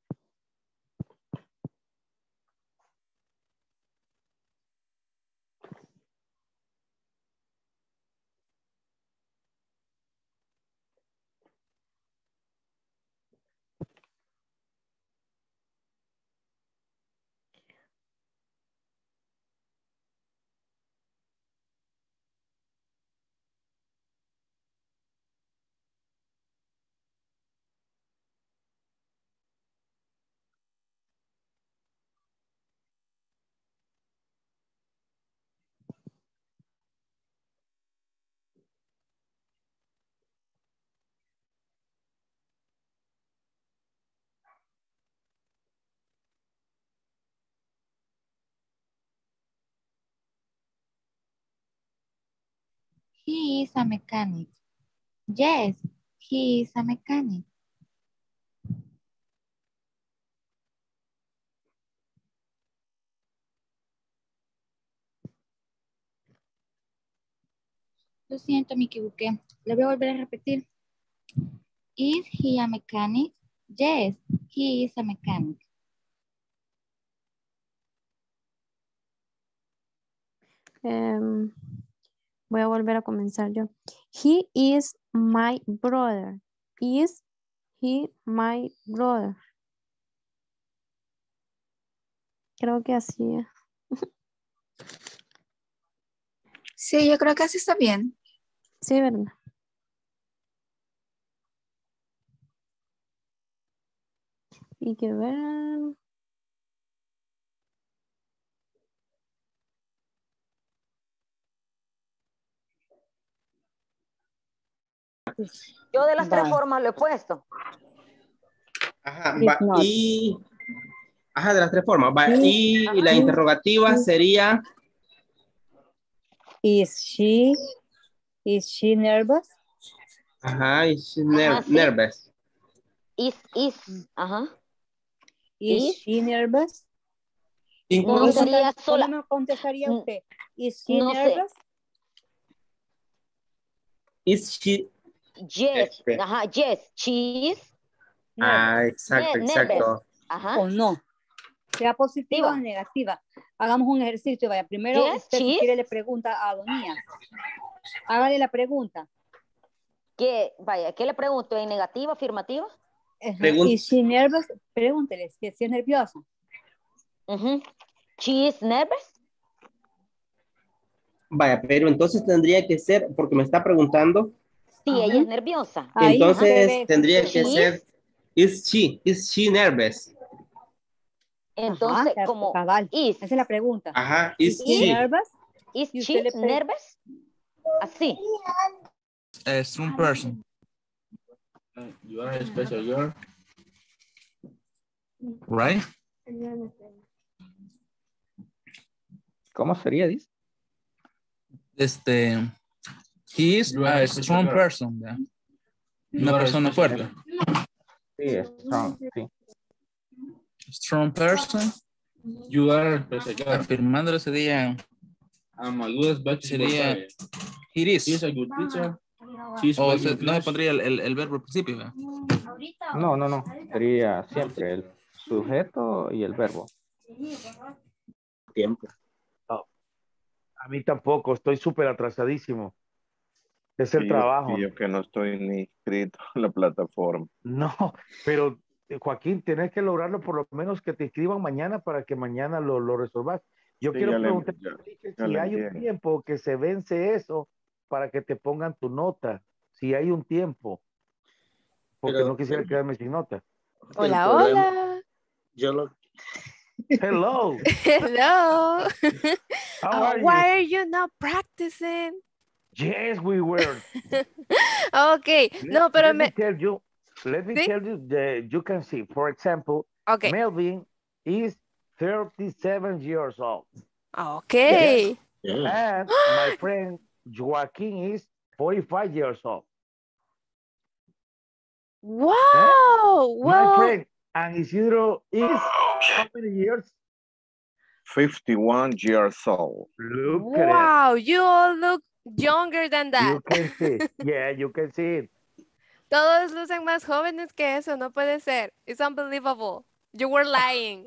He is a mechanic. Yes, he is a mechanic. Lo siento, me equivoqué. Le voy a volver a repetir. Is he a mechanic? Yes, he is a mechanic. Voy a volver a comenzar yo. He is my brother. Is he my brother. Creo que así es. Sí, yo creo que así está bien. Sí, ¿verdad? Y que vean. Yo de las tres formas lo he puesto. Ajá, Is va, not. y... Ajá, de las tres formas. Va, y la interrogativa sería... Is she nervous? Ajá, is she Ajá, sí. nervous. Ajá. Is she nervous? No sería sola. ¿Cómo me contestaría usted? Is she No sé. nervous? Is she... Yes, ajá, yes, she is. Ah, exacto, exacto. Nervous. Ajá. O no. Sea positiva o negativa. Hagamos un ejercicio. Vaya, primero Yes, usted si she quiere is. le pregunta a Adonías. Hágale la pregunta. Vaya, ¿qué le pregunto? ¿En negativa, afirmativa? Is she nervous? Pregúntele si es nerviosa. She is nervous. Vaya, pero entonces tendría que ser, porque me está preguntando. Sí, ella es nerviosa. Entonces tendría que ser, is she nervous? Entonces, Ajá, como cabal. Esa es la pregunta. Ajá, is she she nervous? Is Y she usted le nervous? Así. A strong person. You are a special girl. Right? ¿Cómo sería, dice? He is a strong person. ¿verdad? Una persona fuerte. Sí, strong, sí. Strong person. You are a special girl. Afirmándolo sería, sería, it is. She's a good teacher. O no se pondría el verbo al principio. ¿verdad? No. Sería siempre el sujeto y el verbo. Tiempo. Oh, a mí tampoco, estoy súper atrasadísimo. Es el trabajo. Yo que no estoy ni inscrito en la plataforma. No, pero Joaquín, tenés que lograrlo por lo menos que te inscriban mañana para que mañana lo resolvas. Yo Sí, quiero ya le- preguntar ya si le hay un entiendo. tiempo que se vence eso para que te pongan tu nota. Si hay un tiempo. Porque Pero- no quisiera quedarme sin nota. Hola, El programa- hola. Yo lo... Hello. Hello. How are Why you? are you not practicing? Yes, we were. Okay, no, pero Let me tell you that you can see, for example, Okay. Melvin is 37 years old. Okay. And my friend Joaquin is 45 years old. Wow. My Well, friend, and Isidro is how many years? 51 years old. Look at it. wow, you all look younger than that. You can see. Yeah, you can see it. Todos lucen más jóvenes que eso, no puede ser. It's unbelievable. You were lying.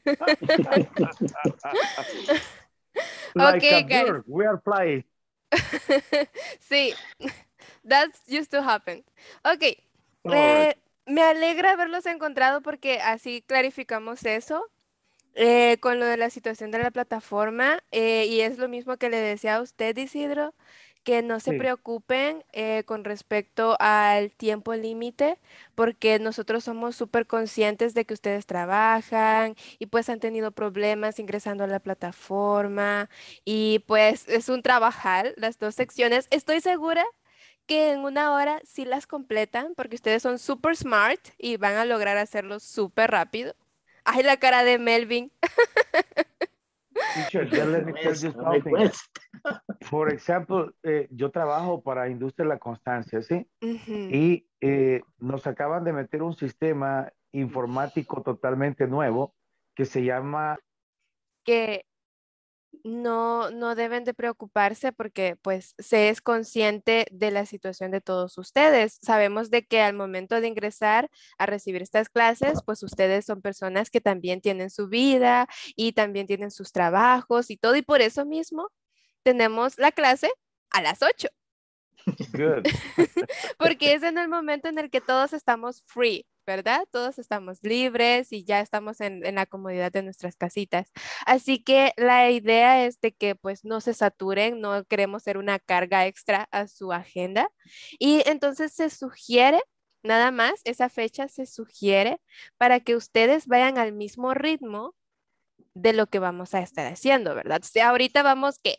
Like Okay, a guys. bird, we are flying. Sí, that's used to happen. Ok, Alright. me alegra haberlos encontrado porque así clarificamos eso con lo de la situación de la plataforma y es lo mismo que le decía a usted, Isidro, que no se Sí. preocupen con respecto al tiempo límite porque nosotros somos súper conscientes de que ustedes trabajan y pues han tenido problemas ingresando a la plataforma y pues es un trabajar las dos secciones. Estoy segura que en una hora sí las completan porque ustedes son súper smart y van a lograr hacerlo súper rápido. Ay, la cara de Melvin. Teacher, just let me tell you something. For example, yo trabajo para Industria de la Constancia, ¿sí? Y nos acaban de meter un sistema informático totalmente nuevo que se llama... Que no deben de preocuparse porque pues se es consciente de la situación de todos ustedes. Sabemos de que al momento de ingresar a recibir estas clases, pues ustedes son personas que también tienen su vida y también tienen sus trabajos y todo y por eso mismo tenemos la clase a las 8. Good. Porque es en el momento en el que todos estamos free, ¿verdad? Todos estamos libres y ya estamos en la comodidad de nuestras casitas. Así que la idea es de que pues no se saturen, no queremos ser una carga extra a su agenda. Y entonces se sugiere, nada más, esa fecha se sugiere para que ustedes vayan al mismo ritmo de lo que vamos a estar haciendo, ¿verdad? O sea, ahorita vamos, ¿qué?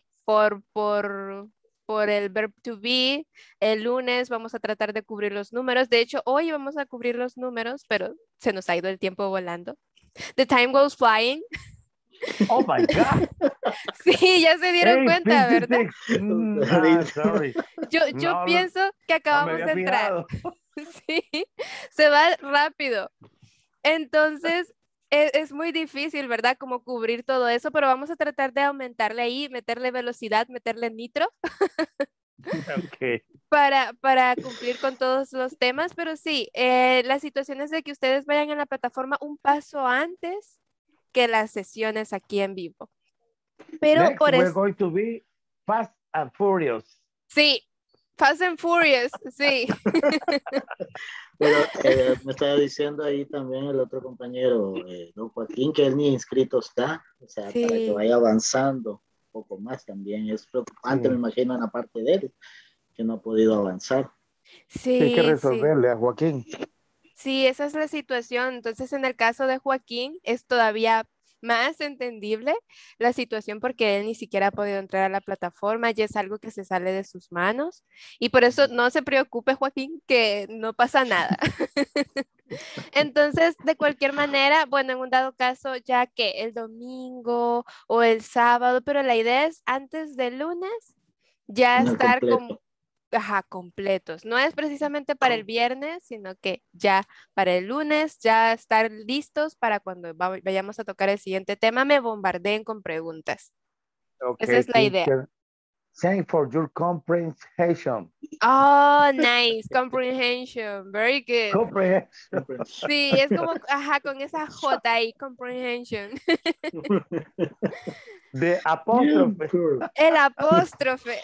Por el verb to be, el lunes vamos a tratar de cubrir los números. De hecho, hoy vamos a cubrir los números, pero se nos ha ido el tiempo volando. The time goes flying. Oh my God. Sí, ya se dieron cuenta, ¿verdad? Sorry. Yo pienso que acabamos de entrar. Sí, se va rápido. Entonces, es muy difícil, ¿verdad? Como cubrir todo eso, pero vamos a tratar de aumentarle ahí, meterle velocidad, meterle nitro. Okay. Para cumplir con todos los temas, pero sí, la situación es de que ustedes vayan en la plataforma un paso antes que las sesiones aquí en vivo. Pero Next, por we're eso... going to be Fast and Furious. Sí, Fast and Furious, sí. Pero me estaba diciendo ahí también el otro compañero, don Joaquín, que él ni inscrito está, o sea, Sí. para que vaya avanzando un poco más también. Es preocupante, Sí. me imagino, en la parte de él, que no ha podido avanzar. Sí, Hay que sí. resolverle a Joaquín. Sí, esa es la situación. Entonces, en el caso de Joaquín, es todavía más entendible la situación porque él ni siquiera ha podido entrar a la plataforma, ya es algo que se sale de sus manos. Y por eso no se preocupe, Joaquín, que no pasa nada. Entonces, de cualquier manera, bueno, en un dado caso, ya que el domingo o el sábado, pero la idea es antes del lunes ya No estar completo. completos. No es precisamente para el viernes, sino que ya para el lunes, ya estar listos para cuando vayamos a tocar el siguiente tema, me bombardeen con preguntas. Okay, Esa es la idea. teacher. Thank for your comprehension. Oh, nice. Comprehension. Very good. Comprehension. Sí, es como, con esa J ahí, comprehension. The apóstrofe. El apóstrofe.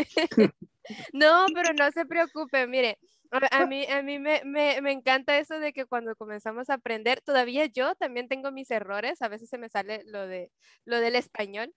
No, pero no se preocupe, mire, a mí me encanta eso de que cuando comenzamos a aprender, todavía yo también tengo mis errores, a veces se me sale lo del español,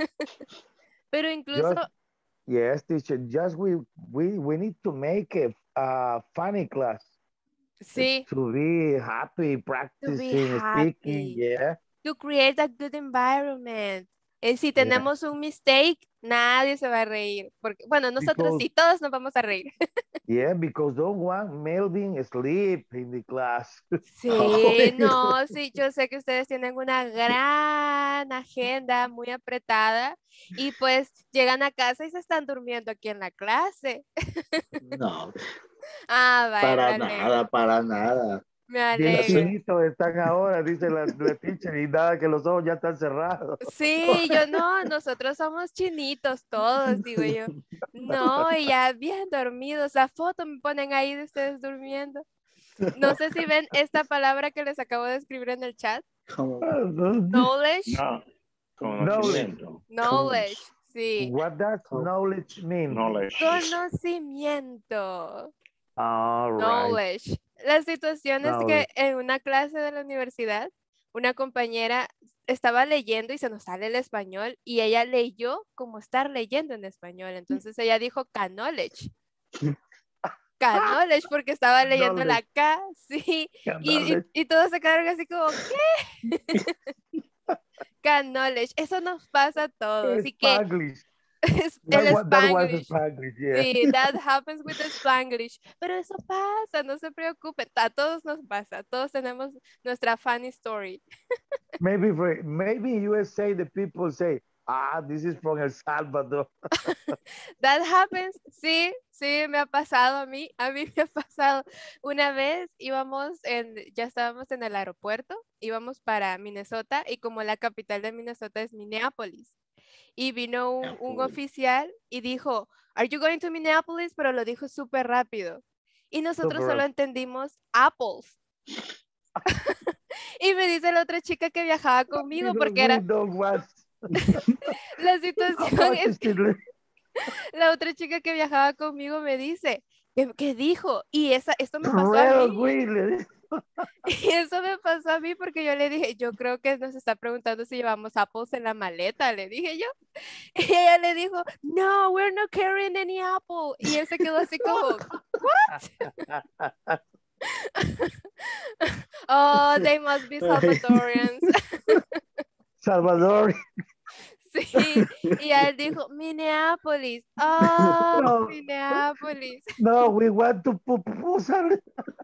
pero incluso... Yes, teacher, just we need to make a funny class. Sí. To be happy, practicing, speaking, yeah. To create a good environment. Si tenemos un mistake, nadie se va a reír. Porque, bueno, nosotros sí, todos nos vamos a reír. Yeah, because don't want Melvin sleep in the class. Sí, no, sí, yo sé que ustedes tienen una gran agenda muy apretada y pues llegan a casa y se están durmiendo aquí en la clase. No, Vale, para nada. Me alegro. Chinitos están ahora, dice la teacher, y nada, que los ojos ya están cerrados. Sí, nosotros somos chinitos todos, digo yo. No, y ya bien dormidos. La foto me ponen ahí de ustedes durmiendo. No sé si ven esta palabra que les acabo de escribir en el chat. Knowledge. No. Conocimiento. Knowledge, sí. What does knowledge mean? Conocimiento. All right. Knowledge. La situación es que en una clase de la universidad, una compañera estaba leyendo y se nos sale el español y ella leyó como estar leyendo en español. Entonces ella dijo knowledge. Knowledge porque estaba leyendo la K, sí. Y todos se quedaron así como, ¿qué? Knowledge. Eso nos pasa a todos. Así que el Spanglish. Yeah. Sí, that happens with the Spanglish. Pero eso pasa, no se preocupe. A todos nos pasa. Todos tenemos nuestra funny story. Maybe USA, the people say, this is from El Salvador. That happens. Sí, me ha pasado a mí. A mí me ha pasado. Una vez ya estábamos en el aeropuerto, íbamos para Minnesota y como la capital de Minnesota es Minneapolis. Y vino un oficial y dijo, "Are you going to Minneapolis?" Pero lo dijo súper rápido. Y nosotros solo entendimos apples. Y me dice la otra chica que viajaba conmigo porque era... La situación es La otra chica que viajaba conmigo me dice, ¿qué dijo? Y esto me pasó Red a or mí. green, le digo. Y eso me pasó a mí porque yo le dije, yo creo que nos está preguntando si llevamos apples en la maleta, le dije yo. Y ella le dijo, no, we're not carrying any apple. Y él se quedó así como, what? Oh, they must be Salvadorians. Salvador. Sí, y él dijo, Minneapolis. Oh, No. Minneapolis. No, we want to proposal.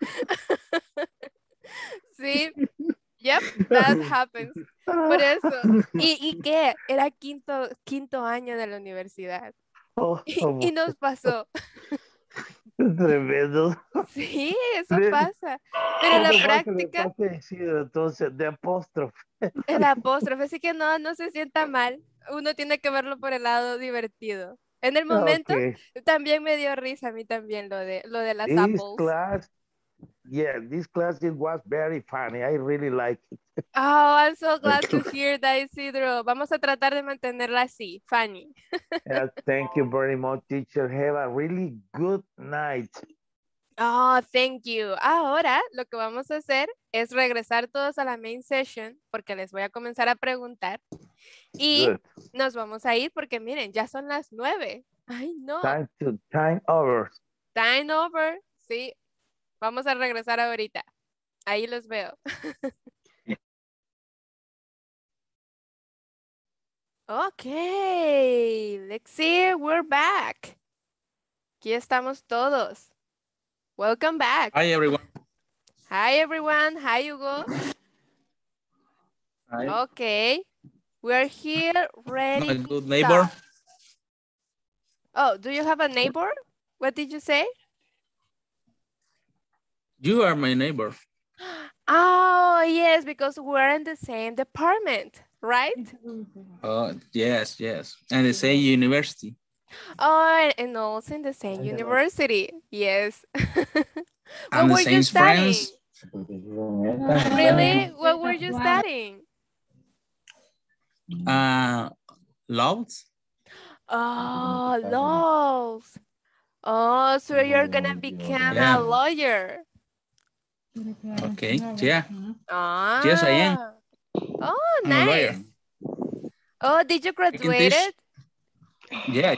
Sí, yep, that happens. Por eso. ¿Y qué? Era quinto año de la universidad. Oh, Y nos pasó. Tremendo. Sí, eso pasa. Pero la práctica, Entonces, de apóstrofe. el apóstrofe, así que no se sienta mal. Uno tiene que verlo por el lado divertido. En el momento Okay. también me dio risa a mí también lo de las This apples. class, yeah, this class it was very funny. I really like it. Oh, I'm so glad to hear that, Isidro. Vamos a tratar de mantenerla así, funny. Thank you very much, teacher. Have a really good night. Oh, thank you. Ahora lo que vamos a hacer es regresar todos a la main session porque les voy a comenzar a preguntar y Good. nos vamos a ir porque miren, ya son las 9. Ay, no. Time over. Time over. Sí, vamos a regresar ahorita. Ahí los veo. Okay, let's see, we're back. Aquí estamos todos. Welcome back. Hi, everyone. Hi, everyone. Hi, Hugo. Hi. Okay, we're here ready. My to good neighbor. start. Oh, do you have a neighbor? What did you say? You are my neighbor. Oh, yes, because we're in the same department, right? Yes. And the same university. Oh, and also in the same university. Yes. What And the were you same studying? friends. Really? What were you studying? Laws. Oh, laws. Oh, so you're gonna become a lawyer. Okay, yeah. Ah. Yes, I am. Oh, I'm a lawyer. nice. Oh, did you graduate it? Yeah.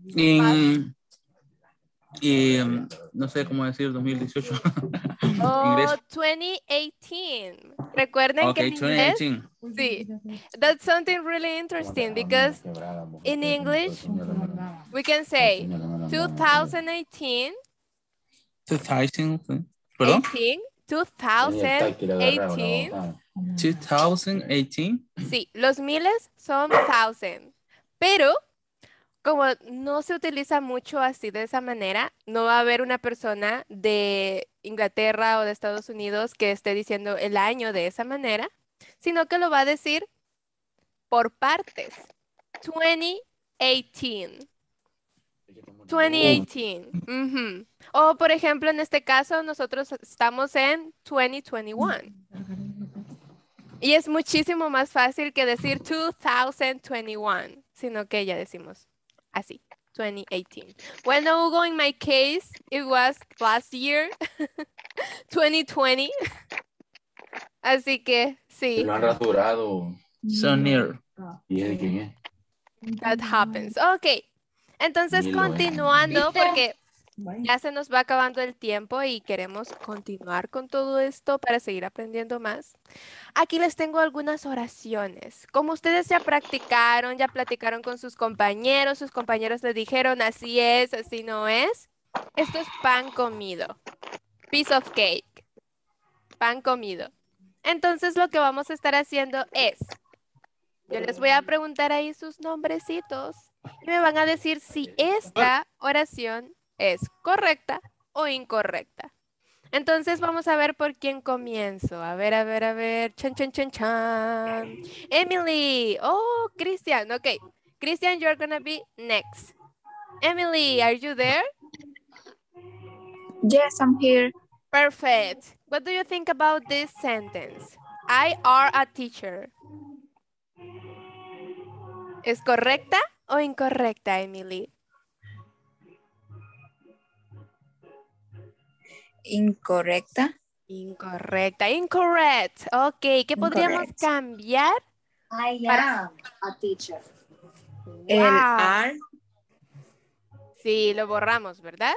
No sé cómo decir 2018. Oh, 2018. Recuerden que Okay, en inglés, 2018. sí, that's something really interesting because in English we can say 2018, 2000. Perdón. 2018. 2018. Sí, los miles son thousand, pero como no se utiliza mucho así de esa manera, no va a haber una persona de Inglaterra o de Estados Unidos que esté diciendo el año de esa manera, sino que lo va a decir por partes. 2018. 2018. Ujú. O por ejemplo, en este caso, nosotros estamos en 2021. Y es muchísimo más fácil que decir 2021, sino que ya decimos así, 2018. Bueno, Hugo, in my case, it was last year, 2020. Así que sí. Lo han rasurado. So near. ¿Y es de quién es? That happens. Ok. Entonces, continuando, porque ya se nos va acabando el tiempo y queremos continuar con todo esto para seguir aprendiendo más. Aquí les tengo algunas oraciones. Como ustedes ya practicaron, ya platicaron con sus compañeros les dijeron así es, así no es. Esto es pan comido. Piece of cake. Pan comido. Entonces, lo que vamos a estar haciendo es, yo les voy a preguntar ahí sus nombrecitos y me van a decir si esta oración es correcta o incorrecta. Entonces vamos a ver por quién comienzo. A ver. Chan. Emily. Oh, Christian. Okay. Christian, you're gonna be next. Emily, are you there? Yes, I'm here. Perfect. What do you think about this sentence? I are a teacher. ¿Es correcta o incorrecta, Emily? Incorrecta. Incorrecta. Incorrect. Ok, ¿qué podríamos Incorrect. cambiar? I Para- am a teacher. El Wow. are. Sí, lo borramos, ¿verdad?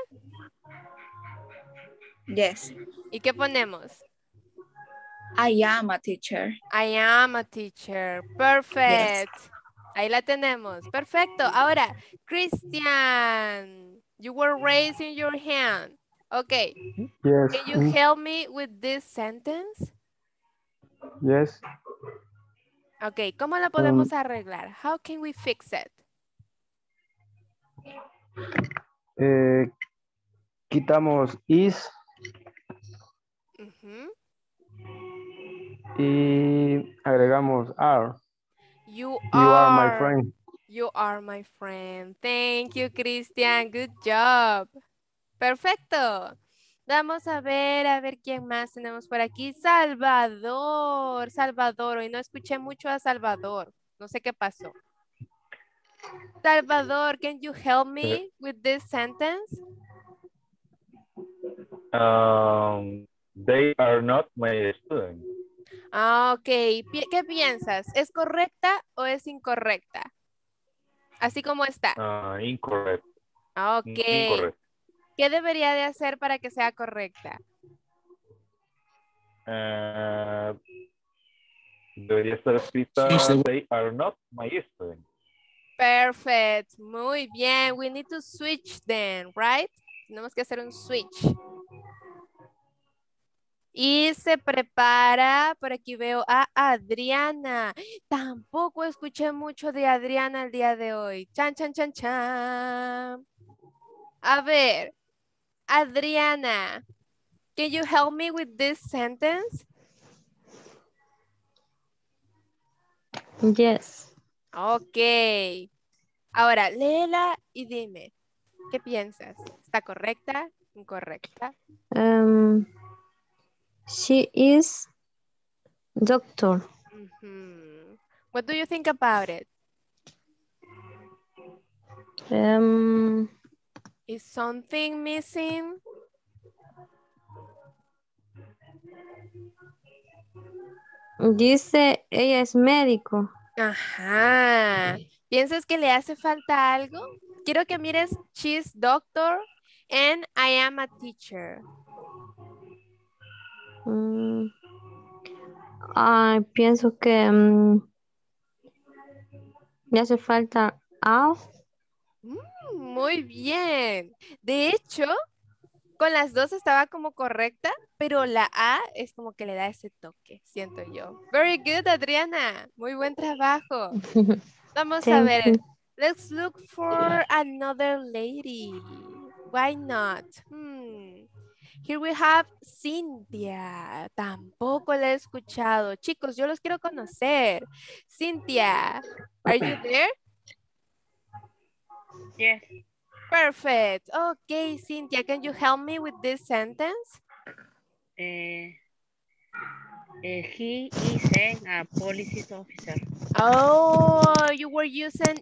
Yes. ¿Y qué ponemos? I am a teacher. I am a teacher. Perfect. Ahí la tenemos. Perfecto. Ahora, Christian, you were raising your hand. Okay. Yes. Can you help me with this sentence? Yes. Okay, ¿cómo la podemos arreglar? How can we fix it? Quitamos is Ujú. y agregamos are. You are my friend. You are my friend. Thank you, Christian. Good job. Perfecto. Vamos a ver quién más tenemos por aquí. Salvador. Salvador. Hoy no escuché mucho a Salvador. No sé qué pasó. Salvador, can you help me with this sentence? They are not my students. Ah, ok. ¿Qué piensas? ¿Es correcta o es incorrecta? Así como está. Incorrect. Ah, ok. Incorrect. ¿Qué debería de hacer para que sea correcta? Debería estar escrita, they are not my students. Perfect. Muy bien. We need to switch then, right? Tenemos que hacer un switch. Y se prepara, por aquí veo a Adriana. Tampoco escuché mucho de Adriana el día de hoy. Chan, chan, chan, chan. A ver, Adriana, can you help me with this sentence? Yes. Ok. Ahora, léela y dime, ¿qué piensas? ¿Está correcta? ¿Incorrecta? She is doctor. What do you think about it? Is something missing? Dice, ella es médico. Ajá. ¿Piensas que le hace falta algo? Quiero que mires, she's doctor and I am a teacher. Pienso que le hace falta a. Muy bien. De hecho, con las dos estaba como correcta, pero la A es como que le da ese toque, siento yo. Very good, Adriana. Muy buen trabajo. Vamos a ver. Let's look for another lady. Why not? Here we have Cynthia. Tampoco la he escuchado. Chicos, yo los quiero conocer. Cynthia, are you there? Yes. Perfect. Okay, Cynthia, can you help me with this sentence? He is a police officer. Oh, you were using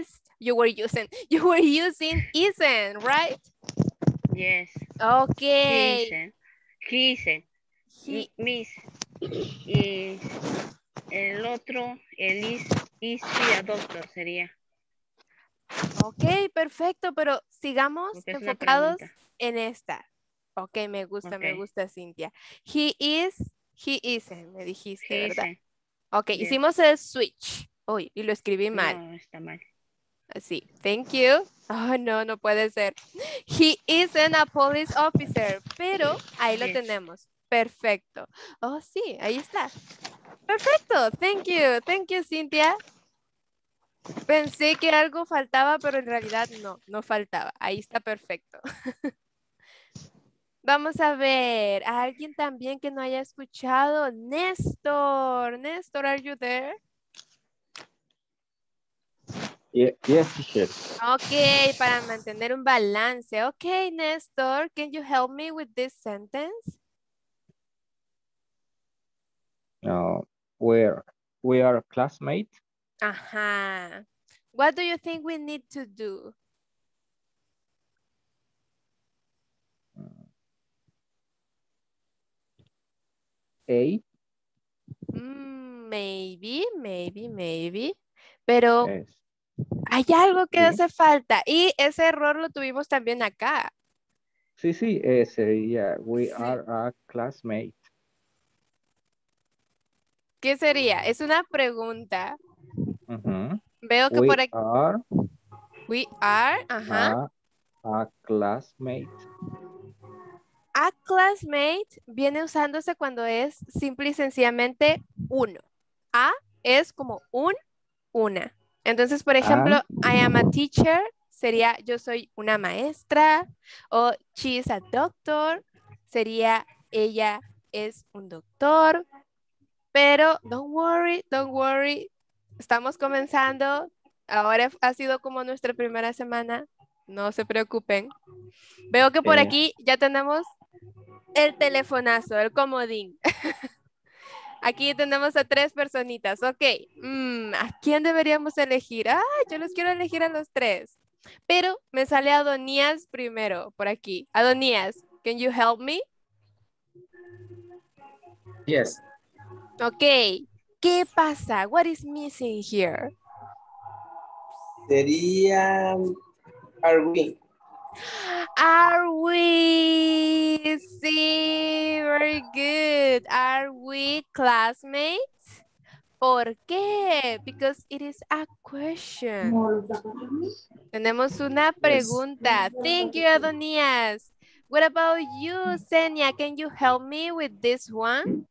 isn't, right? Yes. Okay. He isn't. Miss. Y el otro, el is a doctor sería. Ok, perfecto, pero sigamos enfocados en esta. Ok, me gusta, Cynthia. He isn't, me dijiste, ¿verdad? Ok, hicimos el switch. Uy, y lo escribí mal. No, está mal. Sí, thank you. Oh, no puede ser. He isn't a police officer, pero ahí lo tenemos. Perfecto. Oh, sí, ahí está. Perfecto, thank you, Cynthia. Pensé que algo faltaba, pero en realidad no faltaba. Ahí está perfecto. Vamos a ver, a alguien también que no haya escuchado. Néstor, are you there? Yes, teacher. Ok, para mantener un balance. Ok, Néstor, can you help me with this sentence? We are classmates. Ajá. What do you think we need to do? A. Maybe. Pero Es. hay algo que Sí. hace falta. Y ese error lo tuvimos también acá. Sí, sería we are a classmate. ¿Qué sería? Es una pregunta. Ujú. Veo que We por aquí. are We are, ajá. a classmate. A classmate viene usándose cuando es simple y sencillamente uno. A es como una. Entonces, por ejemplo, I am a teacher sería yo soy una maestra, o she is a doctor sería ella es un doctor. Pero don't worry, estamos comenzando. Ahora ha sido como nuestra primera semana, no se preocupen. Veo que por aquí ya tenemos el telefonazo, el comodín. Aquí tenemos a 3 personitas. Ok. ¿A quién deberíamos elegir? Yo los quiero elegir a los 3. Pero me sale Adonías primero, por aquí. Adonías, can you help me? Yes. Ok. ¿Qué pasa? What is missing here? Sería, are we? Are we? Sí, very good. Are we classmates? ¿Por qué? Because it is a question. Tenemos una pregunta. Thank you, Adonías. What about you, Senia? Can you help me with this one?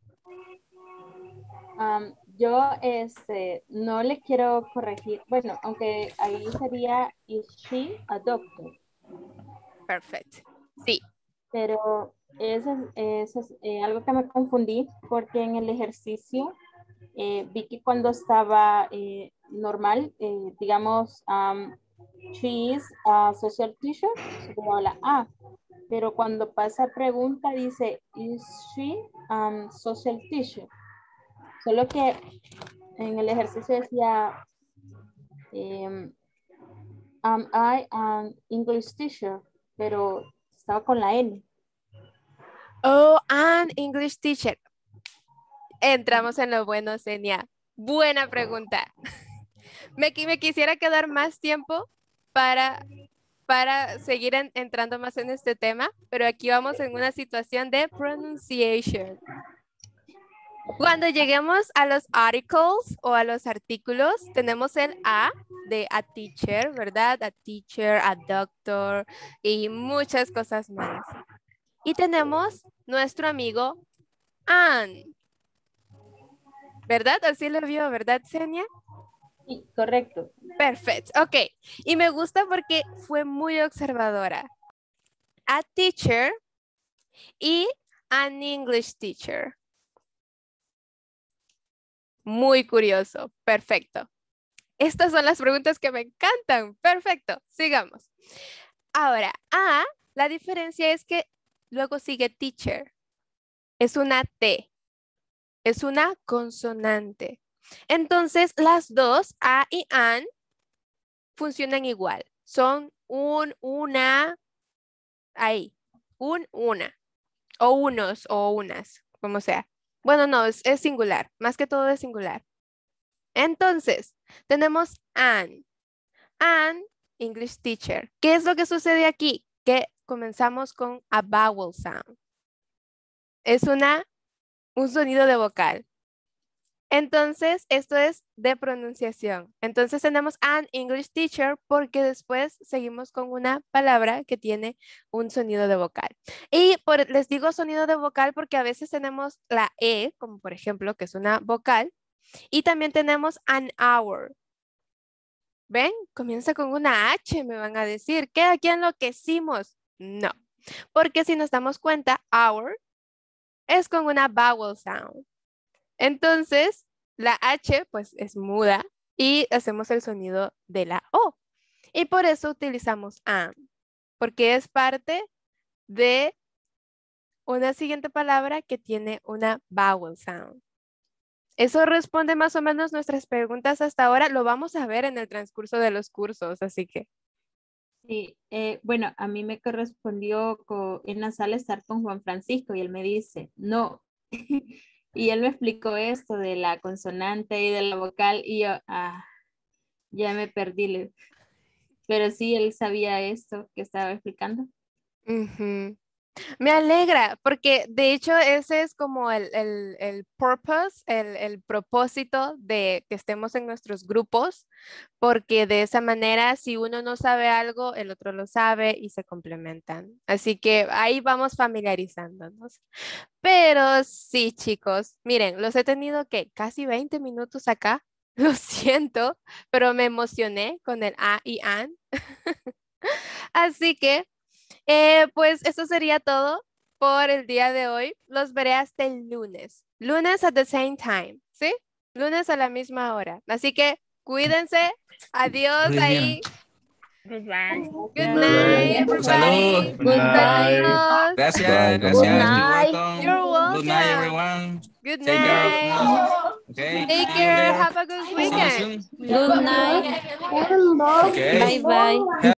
Yo no le quiero corregir. Bueno, aunque ahí sería, is she a doctor? Perfecto. Sí. Pero eso es algo que me confundí porque en el ejercicio vi que cuando estaba normal, digamos, she is a social teacher, subrayaba la A. Pero cuando pasa pregunta dice, is she social teacher? Solo que en el ejercicio decía, am I an English teacher? Pero estaba con la N. Oh, an English teacher. Entramos en lo bueno, Senia. Buena pregunta. Me quisiera quedar más tiempo para seguir entrando más en este tema, pero aquí vamos en una situación de pronunciation. Cuando lleguemos a los articles o a los artículos, tenemos el a de a teacher, ¿verdad? A teacher, a doctor y muchas cosas más. Y tenemos nuestro amigo an. ¿Verdad? Así lo vio, ¿verdad, Senia? Sí, correcto. Perfecto, ok. Y me gusta porque fue muy observadora. A teacher y an English teacher. Muy curioso, perfecto. Estas son las preguntas que me encantan. Perfecto, sigamos. Ahora, a, la diferencia es que luego sigue teacher. Es una T. Es una consonante. Entonces, las dos, a y an, funcionan igual. Son una, ahí, una. O unos o unas, como sea. Bueno, no, es singular. Más que todo es singular. Entonces, tenemos an. An, English teacher. ¿Qué es lo que sucede aquí? Que comenzamos con a vowel sound. Es un sonido de vocal. Entonces, esto es de pronunciación. Entonces, tenemos an English teacher porque después seguimos con una palabra que tiene un sonido de vocal. Y les digo sonido de vocal porque a veces tenemos la E, como por ejemplo, que es una vocal. Y también tenemos an hour. ¿Ven? Comienza con una H, me van a decir. ¿Qué aquí enloquecimos? No. Porque si nos damos cuenta, hour es con una vowel sound. Entonces, la H pues es muda y hacemos el sonido de la O. Y por eso utilizamos am, porque es parte de una siguiente palabra que tiene una vowel sound. Eso responde más o menos nuestras preguntas hasta ahora. Lo vamos a ver en el transcurso de los cursos, así que. Sí, bueno, a mí me correspondió en la sala estar con Juan Francisco y él me dice, no, Y él me explicó esto de la consonante y de la vocal y yo, ya me perdí. Pero sí, él sabía esto que estaba explicando. Ujú. Me alegra, porque de hecho ese es como el purpose, el propósito de que estemos en nuestros grupos, porque de esa manera si uno no sabe algo, el otro lo sabe y se complementan. Así que ahí vamos familiarizándonos. Pero sí, chicos, miren, los he tenido que casi 20 minutos acá. Lo siento, pero me emocioné con el a y an. Así que, pues eso sería todo por el día de hoy. Los veré hasta el lunes. Lunes at the same time, ¿sí? Lunes a la misma hora. Así que cuídense. Adiós Muy bien. ahí. Goodbye. Good night, everybody. Salud. Good night. Gracias, Bye, gracias. bye. You're welcome. You're welcome. Good night, everyone. Good Take care of night. us. Okay. Take See you care. later. Have a good See you weekend. soon. Good night. Okay. Bye bye.